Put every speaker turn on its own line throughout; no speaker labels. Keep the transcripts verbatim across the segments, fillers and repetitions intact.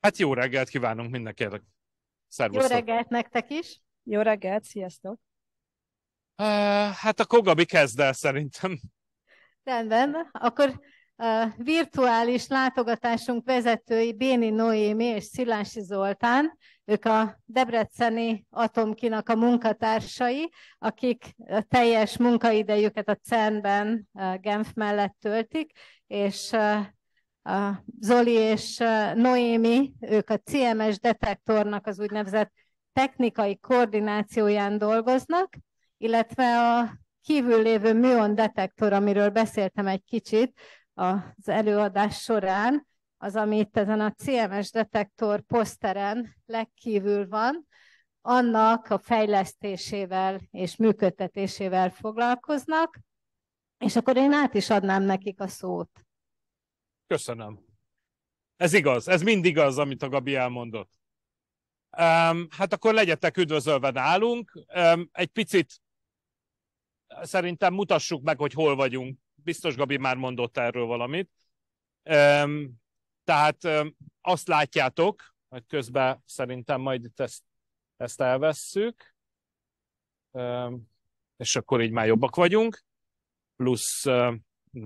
Hát jó reggelt kívánunk mindenkinek.
Jó
Szervusztok.
reggelt nektek is.
Jó reggelt, sziasztok!
Uh, hát akkor Gabi kezd el szerintem.
Rendben. Akkor uh, virtuális látogatásunk vezetői Béni Noémi és Szilási Zoltán. Ők a debreceni Atomkinak a munkatársai, akik a teljes munkaidejüket a cernben uh, Genf mellett töltik, és uh, a Zoli és uh, Noémi, ők a cé em es detektornak az úgynevezett technikai koordinációján dolgoznak, illetve a kívül lévő műon detektor, amiről beszéltem egy kicsit az előadás során, az, ami itt ezen a cé em es detektor poszteren legkívül van, annak a fejlesztésével és működtetésével foglalkoznak, és akkor én át is adnám nekik a szót.
Köszönöm. Ez igaz, ez mind igaz, amit a Gabi elmondott. Um, hát akkor legyetek üdvözölve nálunk. Um, egy picit szerintem mutassuk meg, hogy hol vagyunk. Biztos Gabi már mondott erről valamit. Um, tehát um, azt látjátok, hogy közben szerintem majd itt ezt, ezt elvesszük, um, és akkor így már jobbak vagyunk, plusz um,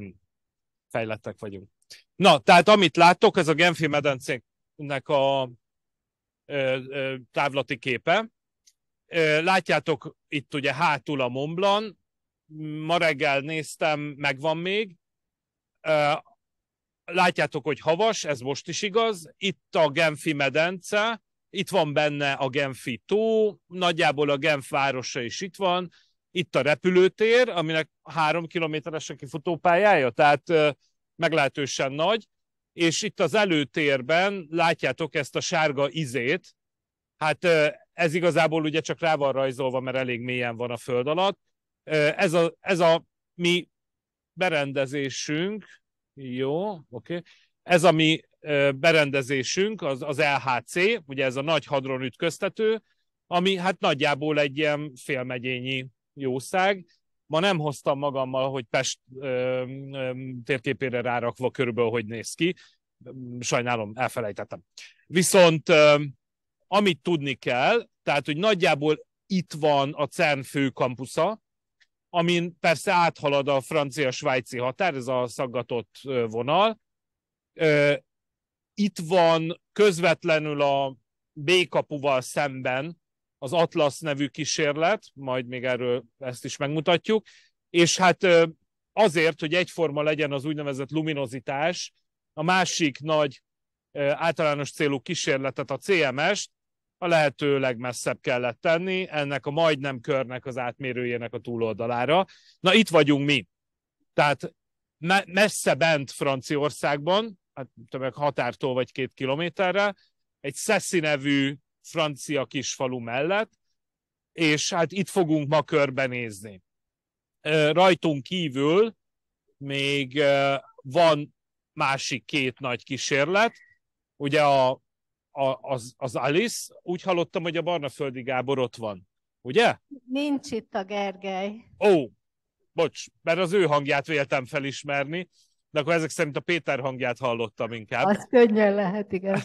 fejlettek vagyunk. Na, tehát amit láttok, ez a Genfi medencének a ö, ö, távlati képe. Ö, látjátok itt ugye hátul a Mont Blanc, ma reggel néztem, megvan még. Ö, látjátok, hogy havas, ez most is igaz. Itt a Genfi medence, itt van benne a Genfi tó, nagyjából a Genf városa is itt van. Itt a repülőtér, aminek három kilométeres a kifutópályája, tehát ö, meglehetősen nagy, és itt az előtérben látjátok ezt a sárga izét, hát ez igazából ugye csak rá van rajzolva, mert elég mélyen van a föld alatt. Ez a, ez a mi berendezésünk, jó, oké, okay. Ez a mi berendezésünk, az, az el há cé, ugye ez a nagy hadron ütköztető, ami hát nagyjából egy ilyen félmegyényi jószág. Ma nem hoztam magammal, hogy Pest ö, ö, térképére rárakva körülbelül, hogy néz ki. Sajnálom, elfelejtettem. Viszont ö, amit tudni kell, tehát, hogy nagyjából itt van a cern főkampusza, amin persze áthalad a francia-svájci határ, ez a szaggatott vonal. Ö, itt van közvetlenül a B-kapuval szemben az Atlasz nevű kísérlet, majd még erről ezt is megmutatjuk, és hát azért, hogy egyforma legyen az úgynevezett luminozitás, a másik nagy általános célú kísérletet, a cé em est a lehető legmesszebb kellett tenni, ennek a majdnem körnek az átmérőjének a túloldalára. Na itt vagyunk mi. Tehát messze bent Franciaországban, hát többek határtól vagy két kilométerre, egy Cessy nevű francia kisfalu mellett, és hát itt fogunk ma körbenézni. Rajtunk kívül még van másik két nagy kísérlet, ugye a, a, az, az Alice, úgy hallottam, hogy a Barnaföldi Gábor ott van, ugye?
Nincs itt a Gergely.
Ó, bocs, mert az ő hangját véltem felismerni, de akkor ezek szerint a Péter hangját hallottam inkább.
Az könnyen lehet, igen.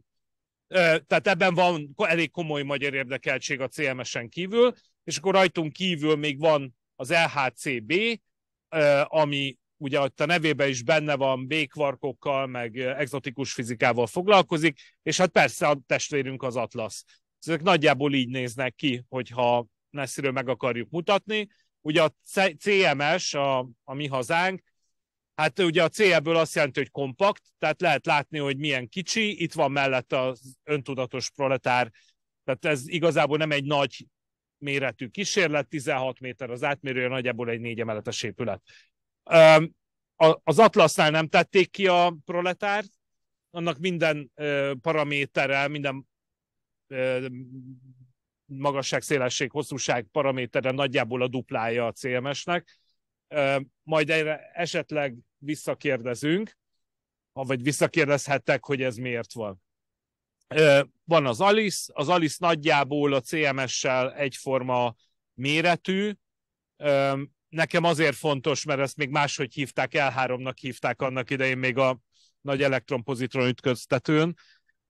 Tehát ebben van elég komoly magyar érdekeltség a cé em es-en kívül, és akkor rajtunk kívül még van az el há cé bé, ami ugye ott a nevében is benne van, B-kvarkokkal, meg egzotikus fizikával foglalkozik, és hát persze a testvérünk az Atlasz. Ezek nagyjából így néznek ki, hogyha messziről meg akarjuk mutatni. Ugye a cé em es, a, a mi hazánk, hát ugye a C-ből azt jelenti, hogy kompakt, tehát lehet látni, hogy milyen kicsi, itt van mellett az öntudatos proletár, tehát ez igazából nem egy nagy méretű kísérlet, tizenhat méter az átmérője, nagyjából egy négy emeletes épület. Az Atlasznál nem tették ki a proletárt, annak minden paraméterrel, minden magasság, szélesség, hosszúság paraméterrel nagyjából a duplája a cé em es-nek. Majd erre esetleg visszakérdezünk, vagy visszakérdezhettek, hogy ez miért van. Van az Alice, az Alice nagyjából a cé em es-sel egyforma méretű. Nekem azért fontos, mert ezt még máshogy hívták, el háromnak hívták annak idején még a nagy elektronpozitron ütköztetőn.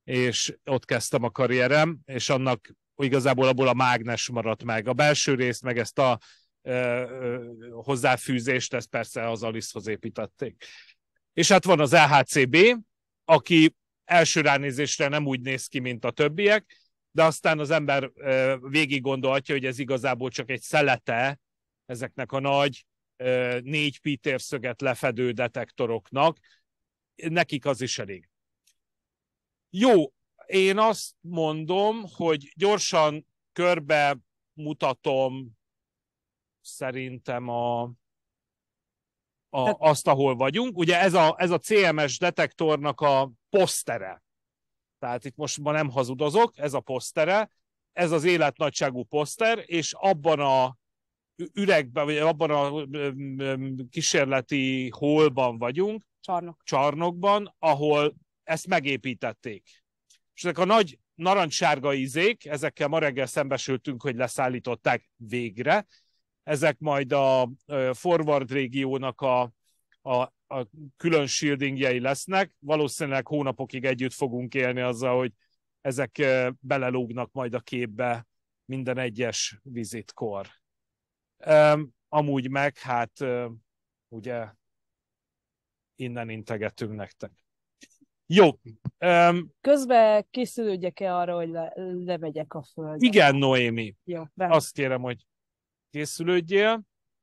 és ott kezdtem a karrierem, és annak igazából abból a mágnes maradt meg. A belső részt, meg ezt a ö, ö, hozzáfűzést, ezt persze az Alice-hoz építették. És hát van az el há cé bé, aki első ránézésre nem úgy néz ki, mint a többiek, de aztán az ember ö, végig gondolhatja, hogy ez igazából csak egy szelete ezeknek a nagy ö, négy pítérszöget lefedő detektoroknak. Nekik az is elég. Jó, én azt mondom, hogy gyorsan körbe mutatom szerintem a, a, azt, ahol vagyunk. Ugye ez a, ez a cé em es detektornak a posztere. Tehát itt most ma nem hazudozok, ez a posztere, ez az életnagyságú poszter, és abban a üregben, vagy abban a kísérleti hólban vagyunk,
Csarnok.
csarnokban, ahol ezt megépítették. És ezek a nagy narancssárga izék, ezekkel ma reggel szembesültünk, hogy leszállították végre. Ezek majd a forward régiónak a, a, a külön shieldingjei lesznek. Valószínűleg hónapokig együtt fogunk élni azzal, hogy ezek belelógnak majd a képbe minden egyes vizitkor. Um, amúgy meg, hát uh, ugye innen integetünk nektek. Jó. Um,
Közben készülődjek-e arra, hogy le, lemegyek a földre?
Igen, Noémi.
Jó,
azt kérem, hogy készülődjél.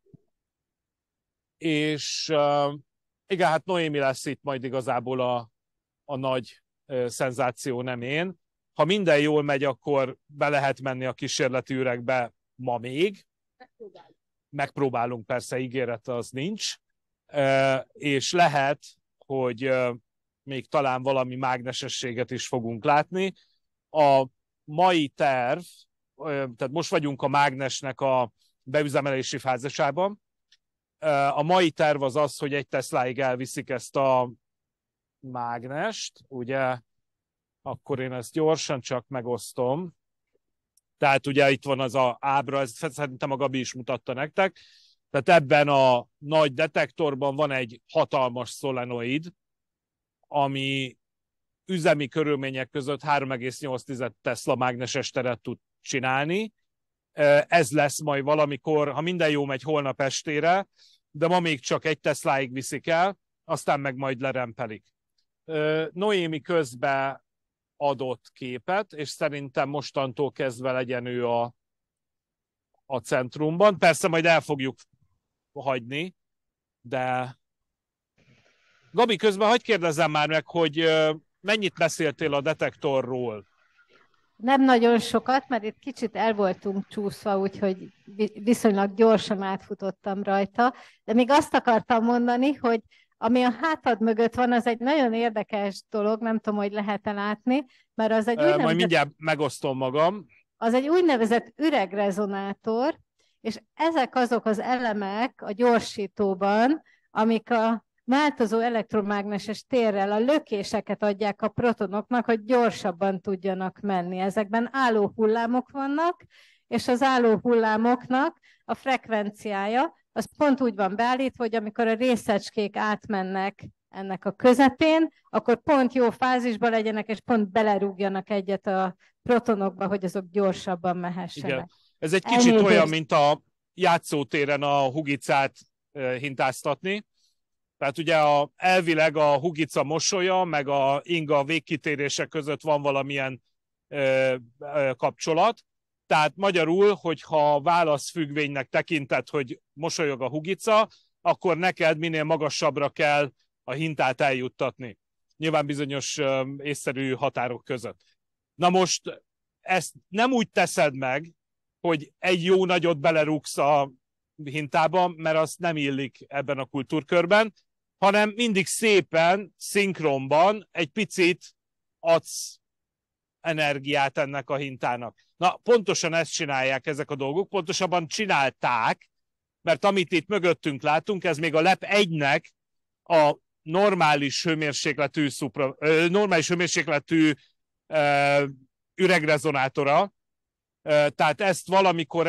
És uh, igen, hát Noémi lesz itt majd igazából a, a nagy uh, szenzáció, nem én. Ha minden jól megy, akkor be lehet menni a kísérleti üregbe ma még.
Megpróbálunk.
Megpróbálunk, persze, ígéret az nincs. Uh, és lehet, hogy uh, még talán valami mágnesességet is fogunk látni. A mai terv, uh, tehát most vagyunk a mágnesnek a beüzemelési fázisában. Uh, a mai terv az az, hogy egy Tesláig elviszik ezt a mágnest, ugye, akkor én ezt gyorsan csak megosztom. Tehát ugye itt van az a ábra, ezt szerintem a Gabi is mutatta nektek. Tehát ebben a nagy detektorban van egy hatalmas szolenoid, ami üzemi körülmények között három egész nyolc Tesla mágneses teret tud csinálni. Ez lesz majd valamikor, ha minden jó megy, holnap estére, de ma még csak egy Tesláig viszik el, aztán meg majd lerempelik. Noémi közben adott képet, és szerintem mostantól kezdve legyen ő a, a centrumban. Persze majd el fogjuk hagyni, de Gabi, közben hagyj kérdezzem már meg, hogy mennyit beszéltél a detektorról?
Nem nagyon sokat, mert itt kicsit el voltunk csúszva, úgyhogy viszonylag gyorsan átfutottam rajta, de még azt akartam mondani, hogy ami a hátad mögött van, az egy nagyon érdekes dolog, nem tudom, hogy lehet-e látni, mert az egy úgynevezett...
Majd mindjárt megosztom magam.
Az egy úgynevezett üregrezonátor, és ezek azok az elemek a gyorsítóban, amik a változó elektromágneses térrel a lökéseket adják a protonoknak, hogy gyorsabban tudjanak menni. Ezekben álló hullámok vannak, és az álló hullámoknak a frekvenciája, az pont úgy van beállítva, hogy amikor a részecskék átmennek ennek a közepén, akkor pont jó fázisban legyenek, és pont belerúgjanak egyet a protonokba, hogy azok gyorsabban mehessenek. Igen.
Ez egy kicsit Elnézést. olyan, mint a játszótéren a hugicát hintáztatni. Tehát ugye a, elvileg a hugica mosolya, meg a inga végkitérése között van valamilyen ö, ö, kapcsolat. Tehát magyarul, hogyha válaszfüggvénynek tekinted, hogy mosolyog a hugica, akkor neked minél magasabbra kell a hintát eljuttatni. Nyilván bizonyos ö, észszerű határok között. Na most ezt nem úgy teszed meg, hogy egy jó nagyot belerúgsz a hintában, mert az nem illik ebben a kultúrkörben, hanem mindig szépen, szinkronban egy picit adsz energiát ennek a hintának. Na, pontosan ezt csinálják ezek a dolgok, pontosabban csinálták, mert amit itt mögöttünk látunk, ez még a lep egynek a normális hőmérsékletű, szupra, normális hőmérsékletű uh, üregrezonátora. Uh, tehát ezt valamikor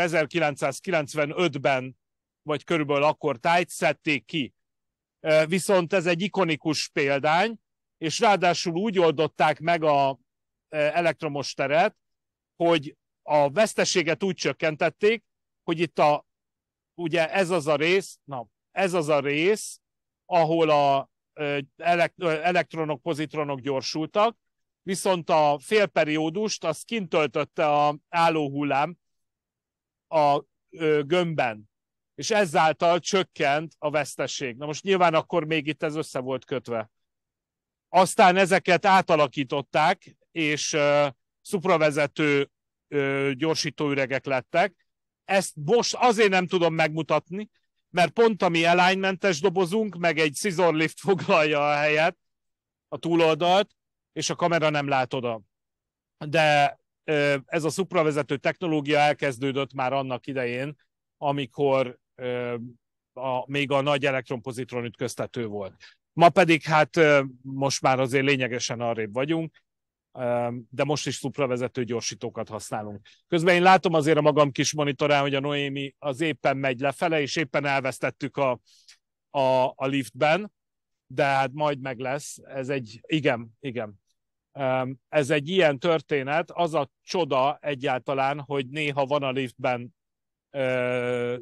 ezerkilencszázkilencvenötben, vagy körülbelül akkor tájt szedték ki. Uh, viszont ez egy ikonikus példány, és ráadásul úgy oldották meg a elektromos teret, hogy a veszteséget úgy csökkentették, hogy itt a, ugye ez az a rész, na, ez az a rész, ahol a elektronok, pozitronok gyorsultak, viszont a félperiódust azt kint töltötte a állóhullám a gömbben, és ezáltal csökkent a veszteség. Na most nyilván akkor még itt ez össze volt kötve. Aztán ezeket átalakították, és uh, szupravezető uh, gyorsítóüregek lettek. Ezt most azért nem tudom megmutatni, mert pont a mi alignmentes dobozunk, meg egy scissor lift foglalja a helyet, a túloldalt, és a kamera nem lát oda. De uh, ez a szupravezető technológia elkezdődött már annak idején, amikor uh, a, még a nagy elektron-pozitron ütköztető volt. Ma pedig hát most már azért lényegesen arrébb vagyunk, de most is szupravezető gyorsítókat használunk. Közben én látom azért a magam kis monitorán, hogy a Noémi az éppen megy lefele, és éppen elvesztettük a, a, a liftben, de hát majd meg lesz. Ez egy, igen, igen. Ez egy ilyen történet, az a csoda egyáltalán, hogy néha van a liftben uh,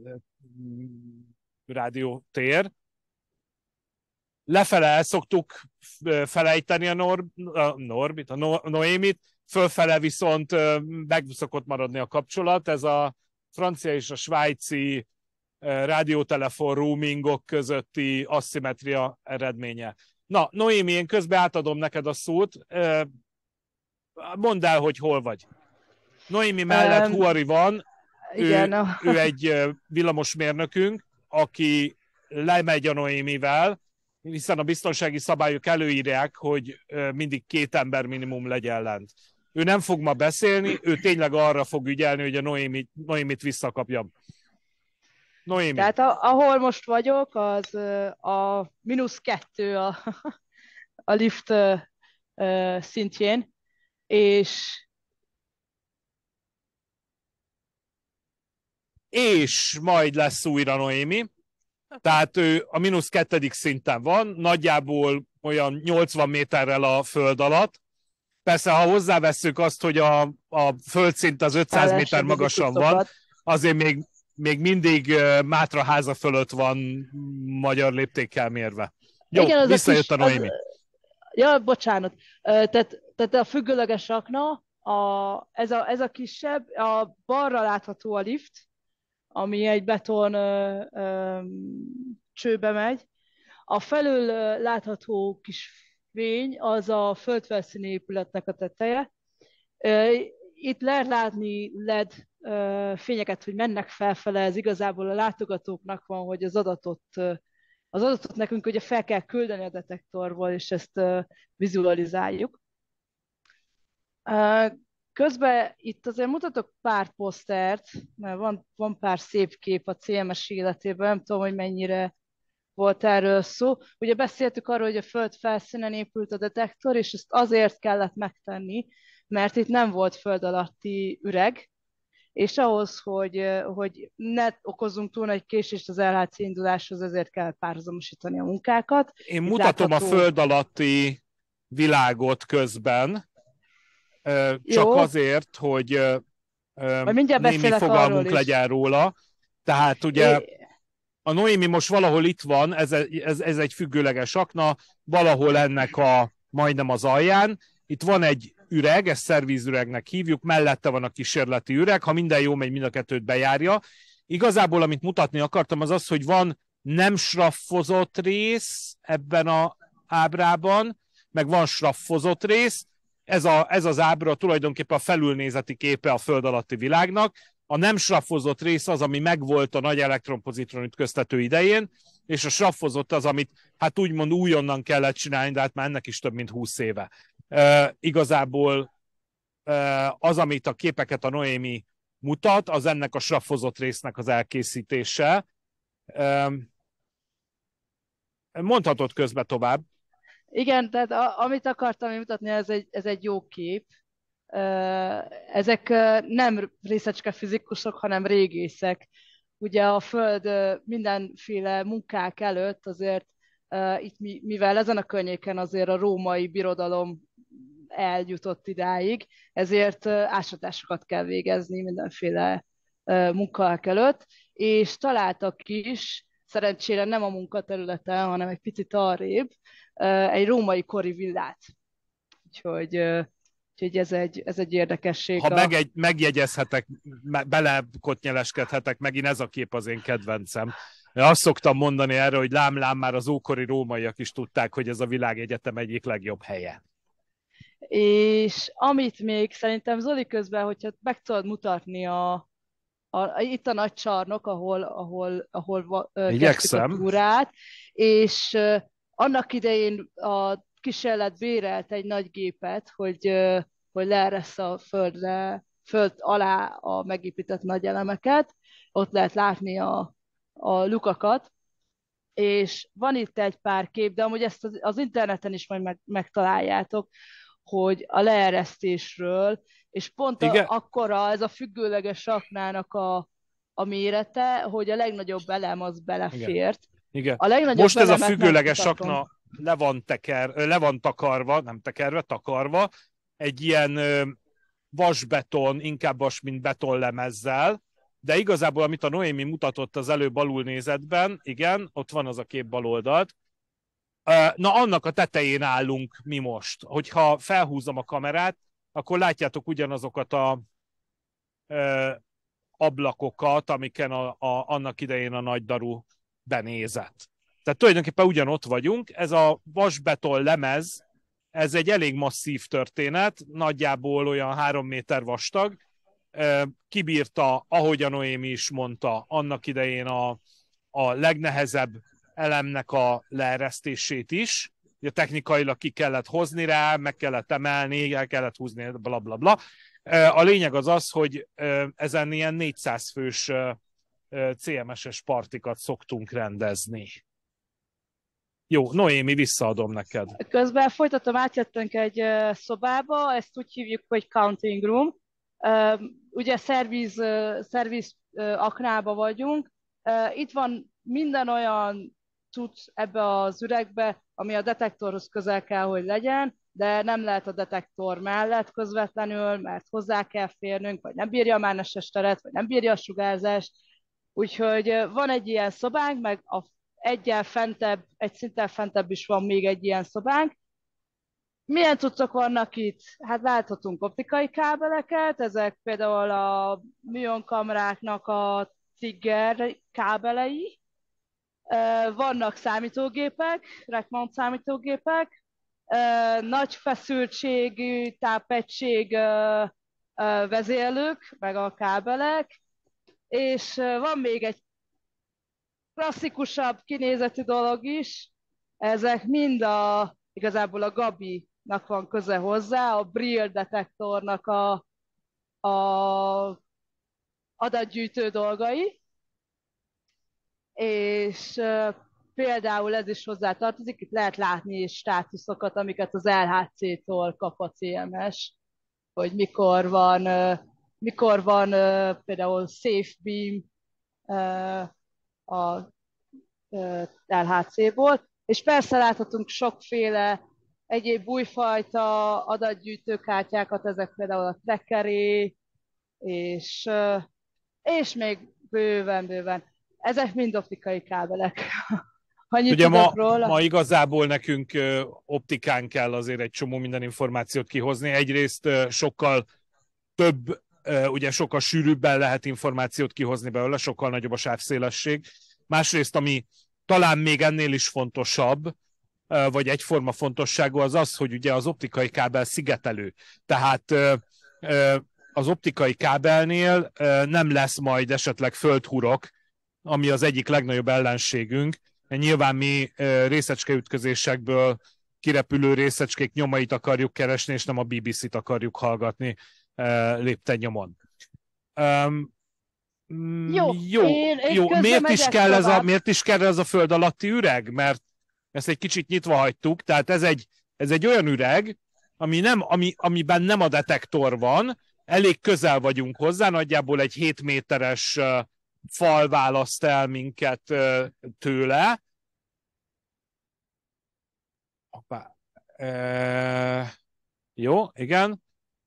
rádiótér. Lefele el szoktuk felejteni a, Nor, a Norbit, a no, Noémit, fölfele viszont meg szokott maradni a kapcsolat. Ez a francia és a svájci rádiótelefon roamingok közötti asszimetria eredménye. Na, Noémi, én közben átadom neked a szót. Mondd el, hogy hol vagy. Noémi mellett um, Huari van, igen, ő, a... ő egy villamosmérnökünk, aki lemegy a Noémivel, hiszen a biztonsági szabályok előírják, hogy mindig két ember minimum legyen lent. Ő nem fog ma beszélni, ő tényleg arra fog ügyelni, hogy a Noémit, Noémit visszakapjam. Noémi.
Tehát a, ahol most vagyok, az a mínusz kettő a, a lift uh, szintjén, és
és majd lesz újra Noémi. Tehát ő a mínusz kettedik szinten van, nagyjából olyan nyolcvan méterrel a föld alatt. Persze, ha hozzávesszük azt, hogy a, a földszint az ötszáz méter magasan van, azért még, még mindig uh, Mátra háza fölött van magyar léptékkel mérve. Jó, igen, visszajött a, kis, a Noémi. Az,
ja, bocsánat. Uh, tehát, tehát a függőleges akna, a, ez, a, ez a kisebb, a balra látható a lift, ami egy beton ö, ö, csőbe megy. A felül ö, látható kis fény, az a földfelszíni épületnek a teteje. Ö, itt lehet látni led ö, fényeket, hogy mennek felfele, ez igazából a látogatóknak van, hogy az adatot, ö, az adatot nekünk ugye fel kell küldeni a detektorból, és ezt ö, vizualizáljuk. Ö, Közben itt azért mutatok pár posztert, mert van, van pár szép kép a cé em es életében, nem tudom, hogy mennyire volt erről szó. Ugye beszéltük arról, hogy a föld felszínen épült a detektor, és ezt azért kellett megtenni, mert itt nem volt föld alatti üreg, és ahhoz, hogy, hogy ne okozzunk túl nagy késést az el há cé induláshoz, ezért kell párhuzamosítani a munkákat.
Én itt mutatom látható... a föld alatti világot közben, csak jó. Azért, hogy némi fogalmunk legyen róla. Tehát ugye é... a Noémi most valahol itt van, ez, ez, ez egy függőleges akna, valahol ennek a majdnem az alján. Itt van egy üreg, ezt szervízüregnek hívjuk, mellette van a kísérleti üreg, ha minden jó megy, mind a kettőt bejárja. Igazából, amit mutatni akartam, az az, hogy van nem sraffozott rész ebben az ábrában, meg van sraffozott rész. Ez, a, ez az ábra tulajdonképpen a felülnézeti képe a föld alatti világnak. A nem sraffozott rész az, ami megvolt a nagy elektron-pozitron ütköztető idején, és a sraffozott az, amit hát úgymond újonnan kellett csinálni, de hát már ennek is több mint húsz éve. E, igazából e, az, amit a képeket a Noémi mutat, az ennek a sraffozott résznek az elkészítése. E, mondhatod közben tovább.
Igen, tehát a, amit akartam mutatni, ez egy, ez egy jó kép. Ezek nem részecske fizikusok, hanem régészek. Ugye a Föld mindenféle munkák előtt azért itt, mivel ezen a környéken azért a római birodalom eljutott idáig, ezért ásatásokat kell végezni mindenféle munkahelyek előtt, és találtak is, szerencsére nem a munkaterületen, hanem egy picit arrébb, egy római kori villát. Úgyhogy, úgyhogy ez, egy, ez egy érdekesség.
Ha
a...
meg egy, megjegyezhetek, belekotnyeleskedhetek, megint ez a kép az én kedvencem. Azt szoktam mondani erre, hogy lám-lám már az ókori rómaiak is tudták, hogy ez a világegyetem egyik legjobb helye.
És amit még szerintem Zoli közben, hogyha meg tudod mutatni a, a, itt a nagy csarnok, ahol, ahol, ahol kezdtük a túrát, és uh, annak idején a kísérlet bérelt egy nagy gépet, hogy, uh, hogy leeressze a földre, föld alá a megépített nagy elemeket, ott lehet látni a, a lukakat, és van itt egy pár kép, de amúgy ezt az, az interneten is majd meg, megtaláljátok, hogy a leeresztésről, és pont a, akkora ez a függőleges saknának a, a mérete, hogy a legnagyobb elem az belefért.
Igen.
A legnagyobb
Most ez a függőleges sakna le van, teker, le van takarva, nem tekerve, takarva, egy ilyen vasbeton, inkább vas, mint betonlemezzel, de igazából, amit a Noémi mutatott az előbb alulnézetben, igen, ott van az a kép bal oldalt, na annak a tetején állunk mi most. Hogyha felhúzom a kamerát, akkor látjátok ugyanazokat a ö, ablakokat, amiken a, a, annak idején a nagy daru benézett. Tehát tulajdonképpen ugyanott vagyunk, ez a vasbeton lemez, ez egy elég masszív történet, nagyjából olyan három méter vastag, kibírta, ahogy a Noémi is mondta, annak idején a, a legnehezebb elemnek a leeresztését is. Ugye technikailag ki kellett hozni rá, meg kellett emelni, el kellett húzni, bla bla bla. A lényeg az az, hogy ezen ilyen négyszáz fős cé em es-es partikat szoktunk rendezni. Jó, Noémi, visszaadom neked.
Közben folytatom, átjöttünk egy szobába, ezt úgy hívjuk, hogy counting room. Ugye szerviz, szerviz aknába vagyunk. Itt van minden olyan cucc ebbe az üregbe, ami a detektorhoz közel kell, hogy legyen, de nem lehet a detektor mellett közvetlenül, mert hozzá kell férnünk, vagy nem bírja a mágneses teret, vagy nem bírja a sugárzást. Úgyhogy van egy ilyen szobánk, meg a egyen fentebb, egy szinten fentebb is van még egy ilyen szobánk. Milyen cuccok vannak itt? Hát láthatunk optikai kábeleket, ezek például a műonkamráknak a Trigger kábelei. Vannak számítógépek, Rackmount számítógépek, nagy feszültségű, tápegység vezérlők, meg a kábelek, és van még egy klasszikusabb kinézetű dolog is, ezek mind a, igazából a Gabi-nak van köze hozzá, a Brill detektornak a, a adatgyűjtő dolgai, és uh, például ez is hozzá tartozik, itt lehet látni státuszokat, amiket az el há cé-tól kap a cé em es, hogy mikor van, uh, mikor van uh, például Safe Beam uh, a uh, el há cé-ból, és persze láthatunk sokféle egyéb újfajta adatgyűjtőkártyákat, ezek például a Trackeré, és, uh, és még bőven-bőven. Ezek mind optikai kábelek. Annyit
Ugye ma,
róla.
ma igazából nekünk optikán kell azért egy csomó minden információt kihozni. Egyrészt sokkal több, ugye sokkal sűrűbben lehet információt kihozni belőle, sokkal nagyobb a sávszélesség. Másrészt, ami talán még ennél is fontosabb, vagy egyforma fontosságú, az az, hogy ugye az optikai kábel szigetelő. Tehát az optikai kábelnél nem lesz majd esetleg földhurok, ami az egyik legnagyobb ellenségünk. Nyilván mi részecskeütközésekből kirepülő részecskék nyomait akarjuk keresni, és nem a bé bé cét akarjuk hallgatni lépten nyomon. Um, jó, jó, én, én jó. Miért, is kell ez a, miért is kell ez a föld alatti üreg? Mert ezt egy kicsit nyitva hagytuk, tehát ez egy, ez egy olyan üreg, ami nem, ami, amiben nem a detektor van, elég közel vagyunk hozzá, nagyjából egy hét méteres fal választ el minket tőle. Hoppá. E... Jó, igen.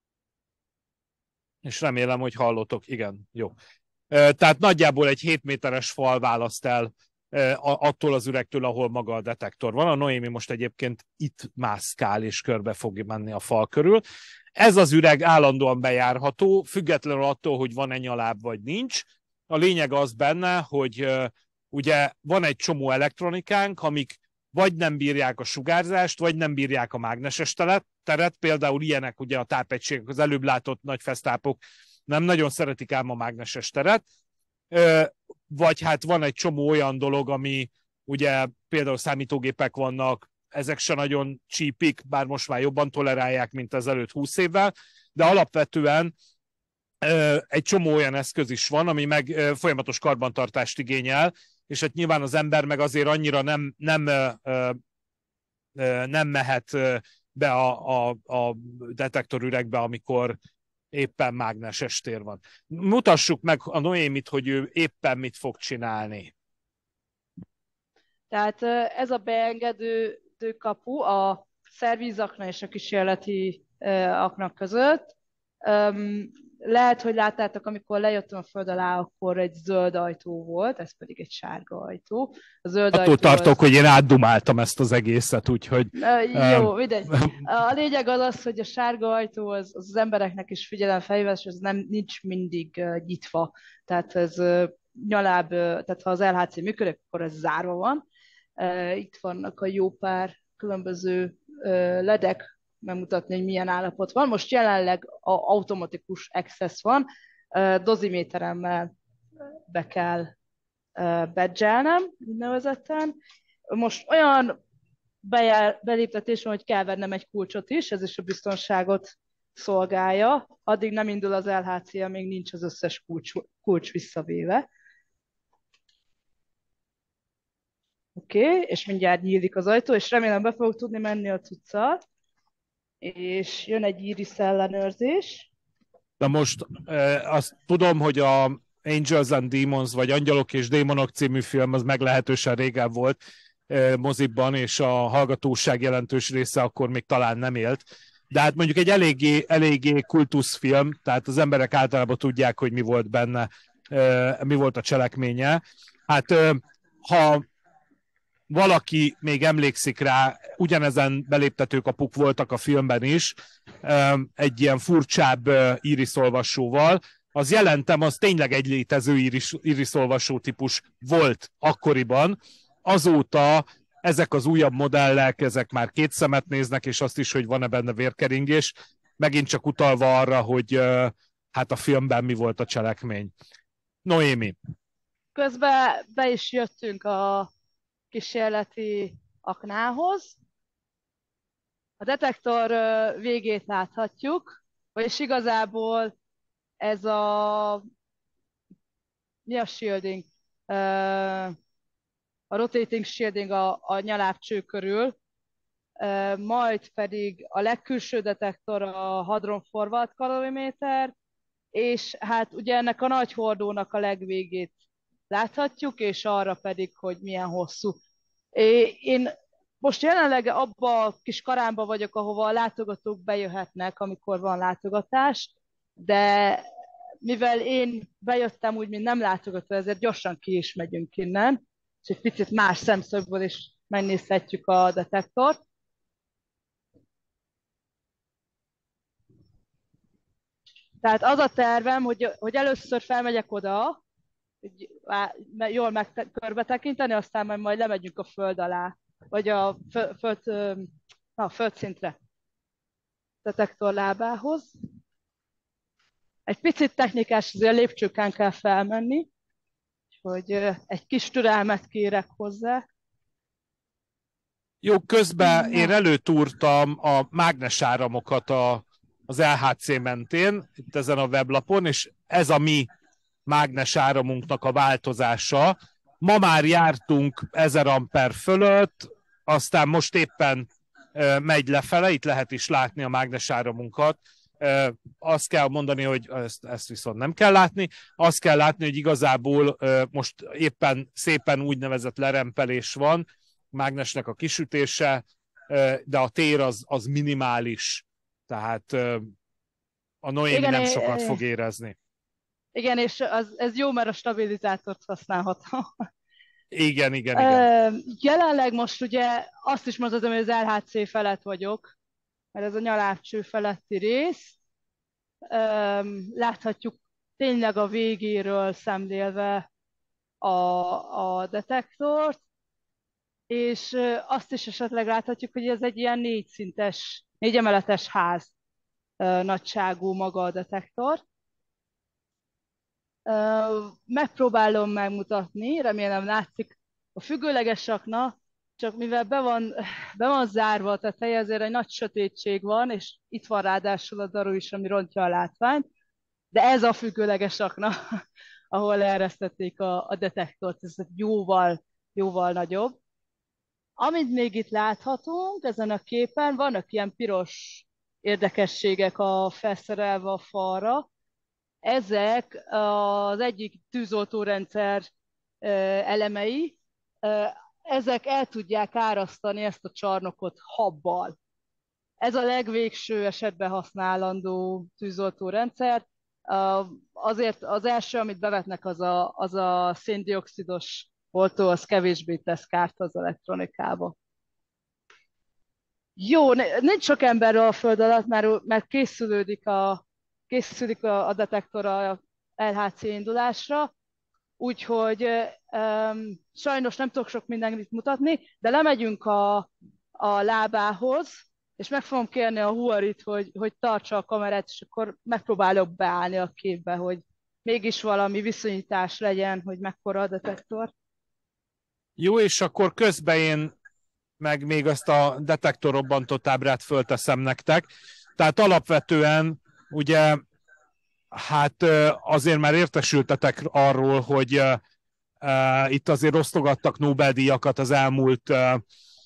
És remélem, hogy hallotok. Igen, jó. Tehát nagyjából egy hét méteres fal választ el attól az üregtől, ahol maga a detektor van. A Noémi most egyébként itt mászkál, és körbe fog menni a fal körül. Ez az üreg állandóan bejárható, függetlenül attól, hogy van-e nyaláb vagy nincs. A lényeg az benne, hogy ugye van egy csomó elektronikánk, amik vagy nem bírják a sugárzást, vagy nem bírják a mágneses teret. Például ilyenek ugye a tápegységek, az előbb látott nagy fesztápok nem nagyon szeretik ám a mágneses teret. Vagy hát van egy csomó olyan dolog, ami ugye például számítógépek vannak, ezek se nagyon csípik, bár most már jobban tolerálják, mint az előtt húsz évvel, de alapvetően egy csomó olyan eszköz is van, ami meg folyamatos karbantartást igényel, és hát nyilván az ember meg azért annyira nem, nem, nem mehet be a, a, a detektorüregbe, amikor éppen mágneses tér van. Mutassuk meg a Noémit, hogy ő éppen mit fog csinálni.
Tehát ez a beengedő kapu a szervízakna és a kísérleti aknak között. Lehet, hogy láttátok, amikor lejöttem a föld alá, akkor egy zöld ajtó volt, ez pedig egy sárga ajtó. A zöld
Attól
ajtó
tartok,
az...
hogy én átdumáltam ezt az egészet, úgyhogy...
Jó, mindegy. A lényeg az az, hogy a sárga ajtó az az, az embereknek is figyelemfelhívás, és ez nem, nincs mindig nyitva. Tehát ez nyaláb, tehát ha az el há cé működik, akkor ez zárva van. Itt vannak a jó pár különböző ledek, megmutatni, hogy milyen állapot van. Most jelenleg a automatikus access van, doziméteremmel be kell badgelnem, úgynevezetten. Most olyan bejár, beléptetés van, hogy kell vennem egy kulcsot is, ez is a biztonságot szolgálja. Addig nem indul az el há cé, amíg nincs az összes kulcs, kulcs visszavéve. Oké, okay, és mindjárt nyílik az ajtó, és remélem be fogok tudni menni a cuccal. És jön egy iris ellenőrzés.
De most eh, azt tudom, hogy a Angels and Demons, vagy Angyalok és Démonok című film az meglehetősen régen volt eh, moziban, és a hallgatóság jelentős része akkor még talán nem élt. De hát mondjuk egy eléggé, eléggé kultuszfilm, tehát az emberek általában tudják, hogy mi volt benne, eh, mi volt a cselekménye. Hát eh, ha valaki még emlékszik rá, ugyanezen beléptetőkapuk voltak a filmben is, egy ilyen furcsább iriszolvasóval. Az jelentem, az tényleg egy létező iris, iriszolvasó típus volt akkoriban. Azóta ezek az újabb modellek, ezek már két szemet néznek, és azt is, hogy van-e benne vérkeringés, megint csak utalva arra, hogy hát a filmben mi volt a cselekmény. Noémi.
Közben be is jöttünk a kísérleti aknához. A detektor végét láthatjuk, vagyis igazából ez a mi a shielding? A rotating shielding a, a nyalábcső körül, majd pedig a legkülső detektor a hadron forward kaloriméter, és hát ugye ennek a nagy hordónak a legvégét láthatjuk, és arra pedig, hogy milyen hosszú. Én most jelenleg abba a kis karámba vagyok, ahova a látogatók bejöhetnek, amikor van látogatás, de mivel én bejöttem úgy, mint nem látogató, ezért gyorsan ki is megyünk innen, és egy picit más szemszögből is megnézhetjük a detektort. Tehát az a tervem, hogy, hogy először felmegyek oda, hogy jól megkörbe tekinteni, aztán majd, majd lemegyünk a föld alá, vagy a föld, föld, na, földszintre, detektor lábához. Egy picit technikás, azért a lépcsőkán kell felmenni, hogy egy kis türelmet kérek hozzá.
Jó, közben én előtúrtam a mágnesáramokat a, az el há cé mentén, itt ezen a weblapon, és ez a mi mágnesáramunknak a változása. Ma már jártunk ezer amper fölött, aztán most éppen e, megy lefele, itt lehet is látni a mágnesáramunkat. E, azt kell mondani, hogy ezt, ezt viszont nem kell látni, azt kell látni, hogy igazából e, most éppen szépen úgynevezett lerempelés van, mágnesnek a kisütése, e, de a tér az, az minimális. Tehát a Noémi nem sokat fog érezni.
Igen, és az, ez jó, mert a stabilizátort használhatom.
Igen, igen, igen.
Jelenleg most ugye azt is mondhatom, hogy az el há cé felett vagyok, mert ez a nyalábcső feletti rész. Láthatjuk tényleg a végéről szemlélve a, a detektort, és azt is esetleg láthatjuk, hogy ez egy ilyen négyszintes, négyemeletes ház nagyságú maga a detektor. Megpróbálom megmutatni, remélem látszik a függőleges sakna, csak mivel be van, be van zárva a teteje, ezért egy nagy sötétség van, és itt van ráadásul a daru is, ami rontja a látványt, de ez a függőleges sakna, ahol leeresztették a, a detektort, ez jóval, jóval nagyobb. Amit még itt láthatunk ezen a képen, vannak ilyen piros érdekességek a felszerelve a falra. Ezek az egyik tűzoltórendszer elemei, ezek el tudják árasztani ezt a csarnokot habbal. Ez a legvégső esetben használandó tűzoltórendszer. Azért az első, amit bevetnek, az a, az a széndioxidos oltó, az kevésbé tesz kárt az elektronikába. Jó, nincs sok emberről a föld alatt, mert, mert készülődik a készülik a, a detektor a el há cé indulásra, úgyhogy um, sajnos nem tudok sok mindenit mutatni, de lemegyünk a, a lábához, és meg fogom kérni a Huarit, hogy, hogy tartsa a kamerát, és akkor megpróbálok beállni a képbe, hogy mégis valami viszonyítás legyen, hogy mekkora a detektor.
Jó, és akkor közben én meg még azt a detektor robbantott ábrát fölteszem nektek. Tehát alapvetően ugye, hát azért már értesültetek arról, hogy uh, uh, itt azért osztogattak Nobel-díjakat az elmúlt uh,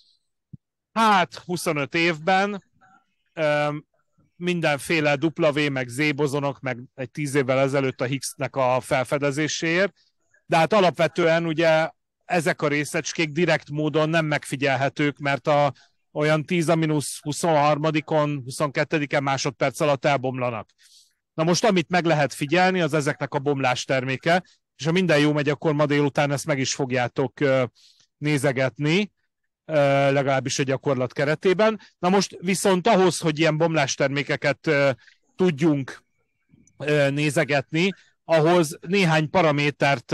hát huszonöt évben. Uh, mindenféle W meg Z bozonok, meg egy tíz évvel ezelőtt a Higgsnek a felfedezéséért. De hát alapvetően ugye ezek a részecskék direkt módon nem megfigyelhetők, mert a olyan tíz a mínusz huszonharmadikon, huszonkettediken másodperc alatt elbomlanak. Na most, amit meg lehet figyelni, az ezeknek a bomlás terméke, és ha minden jó megy, akkor ma délután ezt meg is fogjátok nézegetni, legalábbis a gyakorlat keretében. Na most viszont ahhoz, hogy ilyen bomlás termékeket tudjunk nézegetni, ahhoz néhány paramétert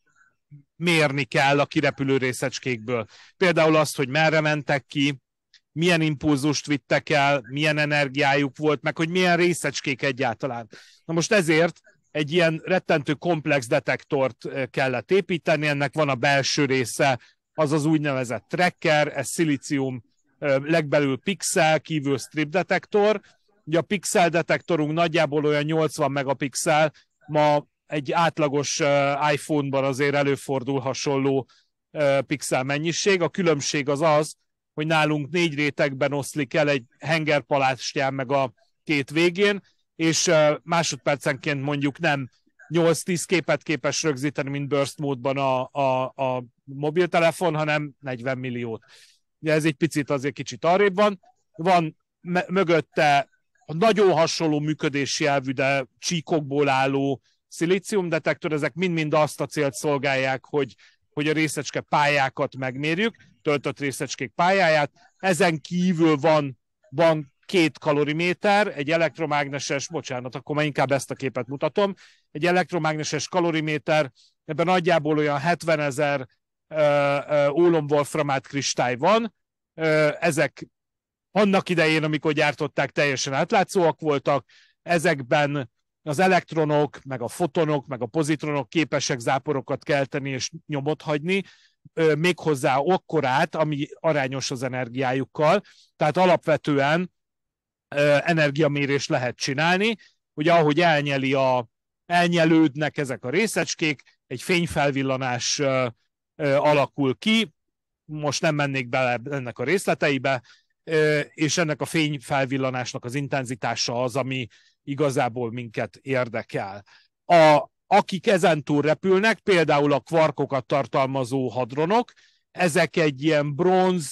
mérni kell a kirepülő részecskékből. Például azt, hogy merre mentek ki, milyen impulzust vittek el, milyen energiájuk volt, meg hogy milyen részecskék egyáltalán. Na most ezért egy ilyen rettentő komplex detektort kellett építeni, ennek van a belső része, az az úgynevezett tracker, ez szilícium, legbelül pixel, kívül strip detektor. Ugye a pixel detektorunk nagyjából olyan nyolcvan megapixel, ma egy átlagos iPhone-ban azért előfordul hasonló pixel mennyiség. A különbség az az, hogy nálunk négy rétegben oszlik el egy hengerpalástján meg a két végén, és másodpercenként mondjuk nem nyolc-tíz képet képes rögzíteni, mint burst módban a, a, a mobiltelefon, hanem negyven milliót. Ugye ez egy picit azért kicsit arrébb van. Van mögötte a nagyon hasonló működési elvű, de csíkokból álló szilíciumdetektor, ezek mind-mind azt a célt szolgálják, hogy, hogy a részecske pályákat megmérjük, töltött részecskék pályáját. Ezen kívül van, van két kaloriméter, egy elektromágneses, bocsánat, akkor már inkább ezt a képet mutatom, egy elektromágneses kaloriméter, ebben nagyjából olyan hetvenezer ólom-wolframát kristály van. Ezek annak idején, amikor gyártották, teljesen átlátszóak voltak, ezekben az elektronok, meg a fotonok, meg a pozitronok képesek záporokat kelteni és nyomot hagyni, méghozzá akkorát, ami arányos az energiájukkal. Tehát alapvetően energiamérést lehet csinálni. Ugye ahogy elnyeli a, elnyelődnek ezek a részecskék, egy fényfelvillanás alakul ki, most nem mennék bele ennek a részleteibe, és ennek a fényfelvillanásnak az intenzitása az, ami igazából minket érdekel. A, akik ezentúl repülnek, például a kvarkokat tartalmazó hadronok, ezek egy ilyen bronz,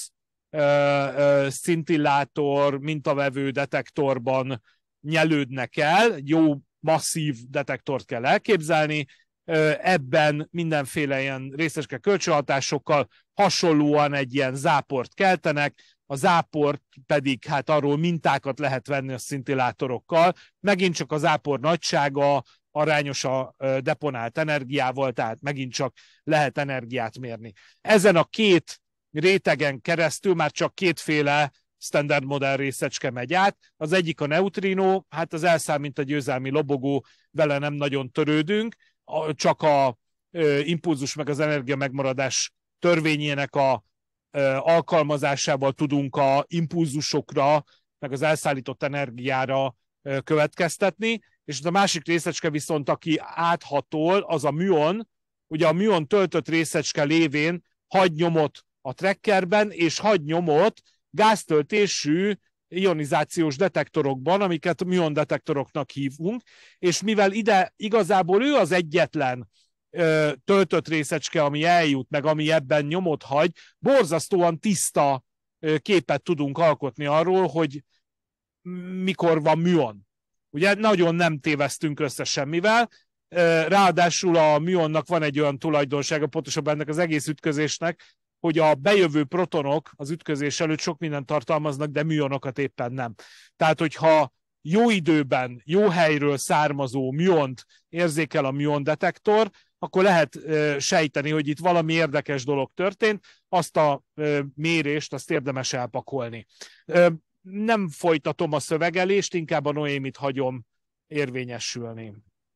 szintillátor, mintavevő detektorban nyelődnek el, jó masszív detektort kell elképzelni, ebben mindenféle ilyen részecske kölcsönhatásokkal hasonlóan egy ilyen záport keltenek, a záport pedig hát arról mintákat lehet venni a szintillátorokkal, megint csak a zápor nagysága arányos a deponált energiával, tehát megint csak lehet energiát mérni. Ezen a két rétegen keresztül már csak kétféle standard modell részecske megy át. Az egyik a neutrino, hát az elszáll, mint a győzelmi lobogó, vele nem nagyon törődünk, csak a impulzus meg az energia megmaradás törvényének a alkalmazásával tudunk a impulzusokra, meg az elszállított energiára következtetni, és a másik részecske viszont, aki áthatol, az a műon. Ugye a műon töltött részecske lévén hagy nyomot a trackerben, és hagy nyomot gáztöltésű ionizációs detektorokban, amiket műon detektoroknak hívunk, és mivel ide igazából ő az egyetlen ö, töltött részecske, ami eljut, meg ami ebben nyomot hagy, borzasztóan tiszta ö, képet tudunk alkotni arról, hogy mikor van műon. Ugye nagyon nem tévesztünk össze semmivel, ráadásul a műonnak van egy olyan tulajdonsága, pontosabban ennek az egész ütközésnek, hogy a bejövő protonok az ütközés előtt sok mindent tartalmaznak, de műonokat éppen nem. Tehát, hogyha jó időben, jó helyről származó műont érzékel a műon detektor, akkor lehet sejteni, hogy itt valami érdekes dolog történt, azt a mérést, azt érdemes elpakolni. Nem folytatom a szövegelést, inkább a Noémit hagyom érvényesülni.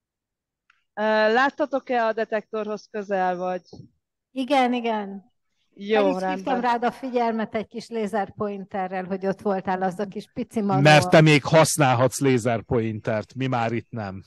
Láttatok-e a detektorhoz közel, vagy?
Igen, igen.
Jó,
El is hívtam rád a figyelmet egy kis lézerpointerrel, hogy ott voltál, az a kis pici manual.
Mert te még használhatsz lézerpointert, mi már itt nem.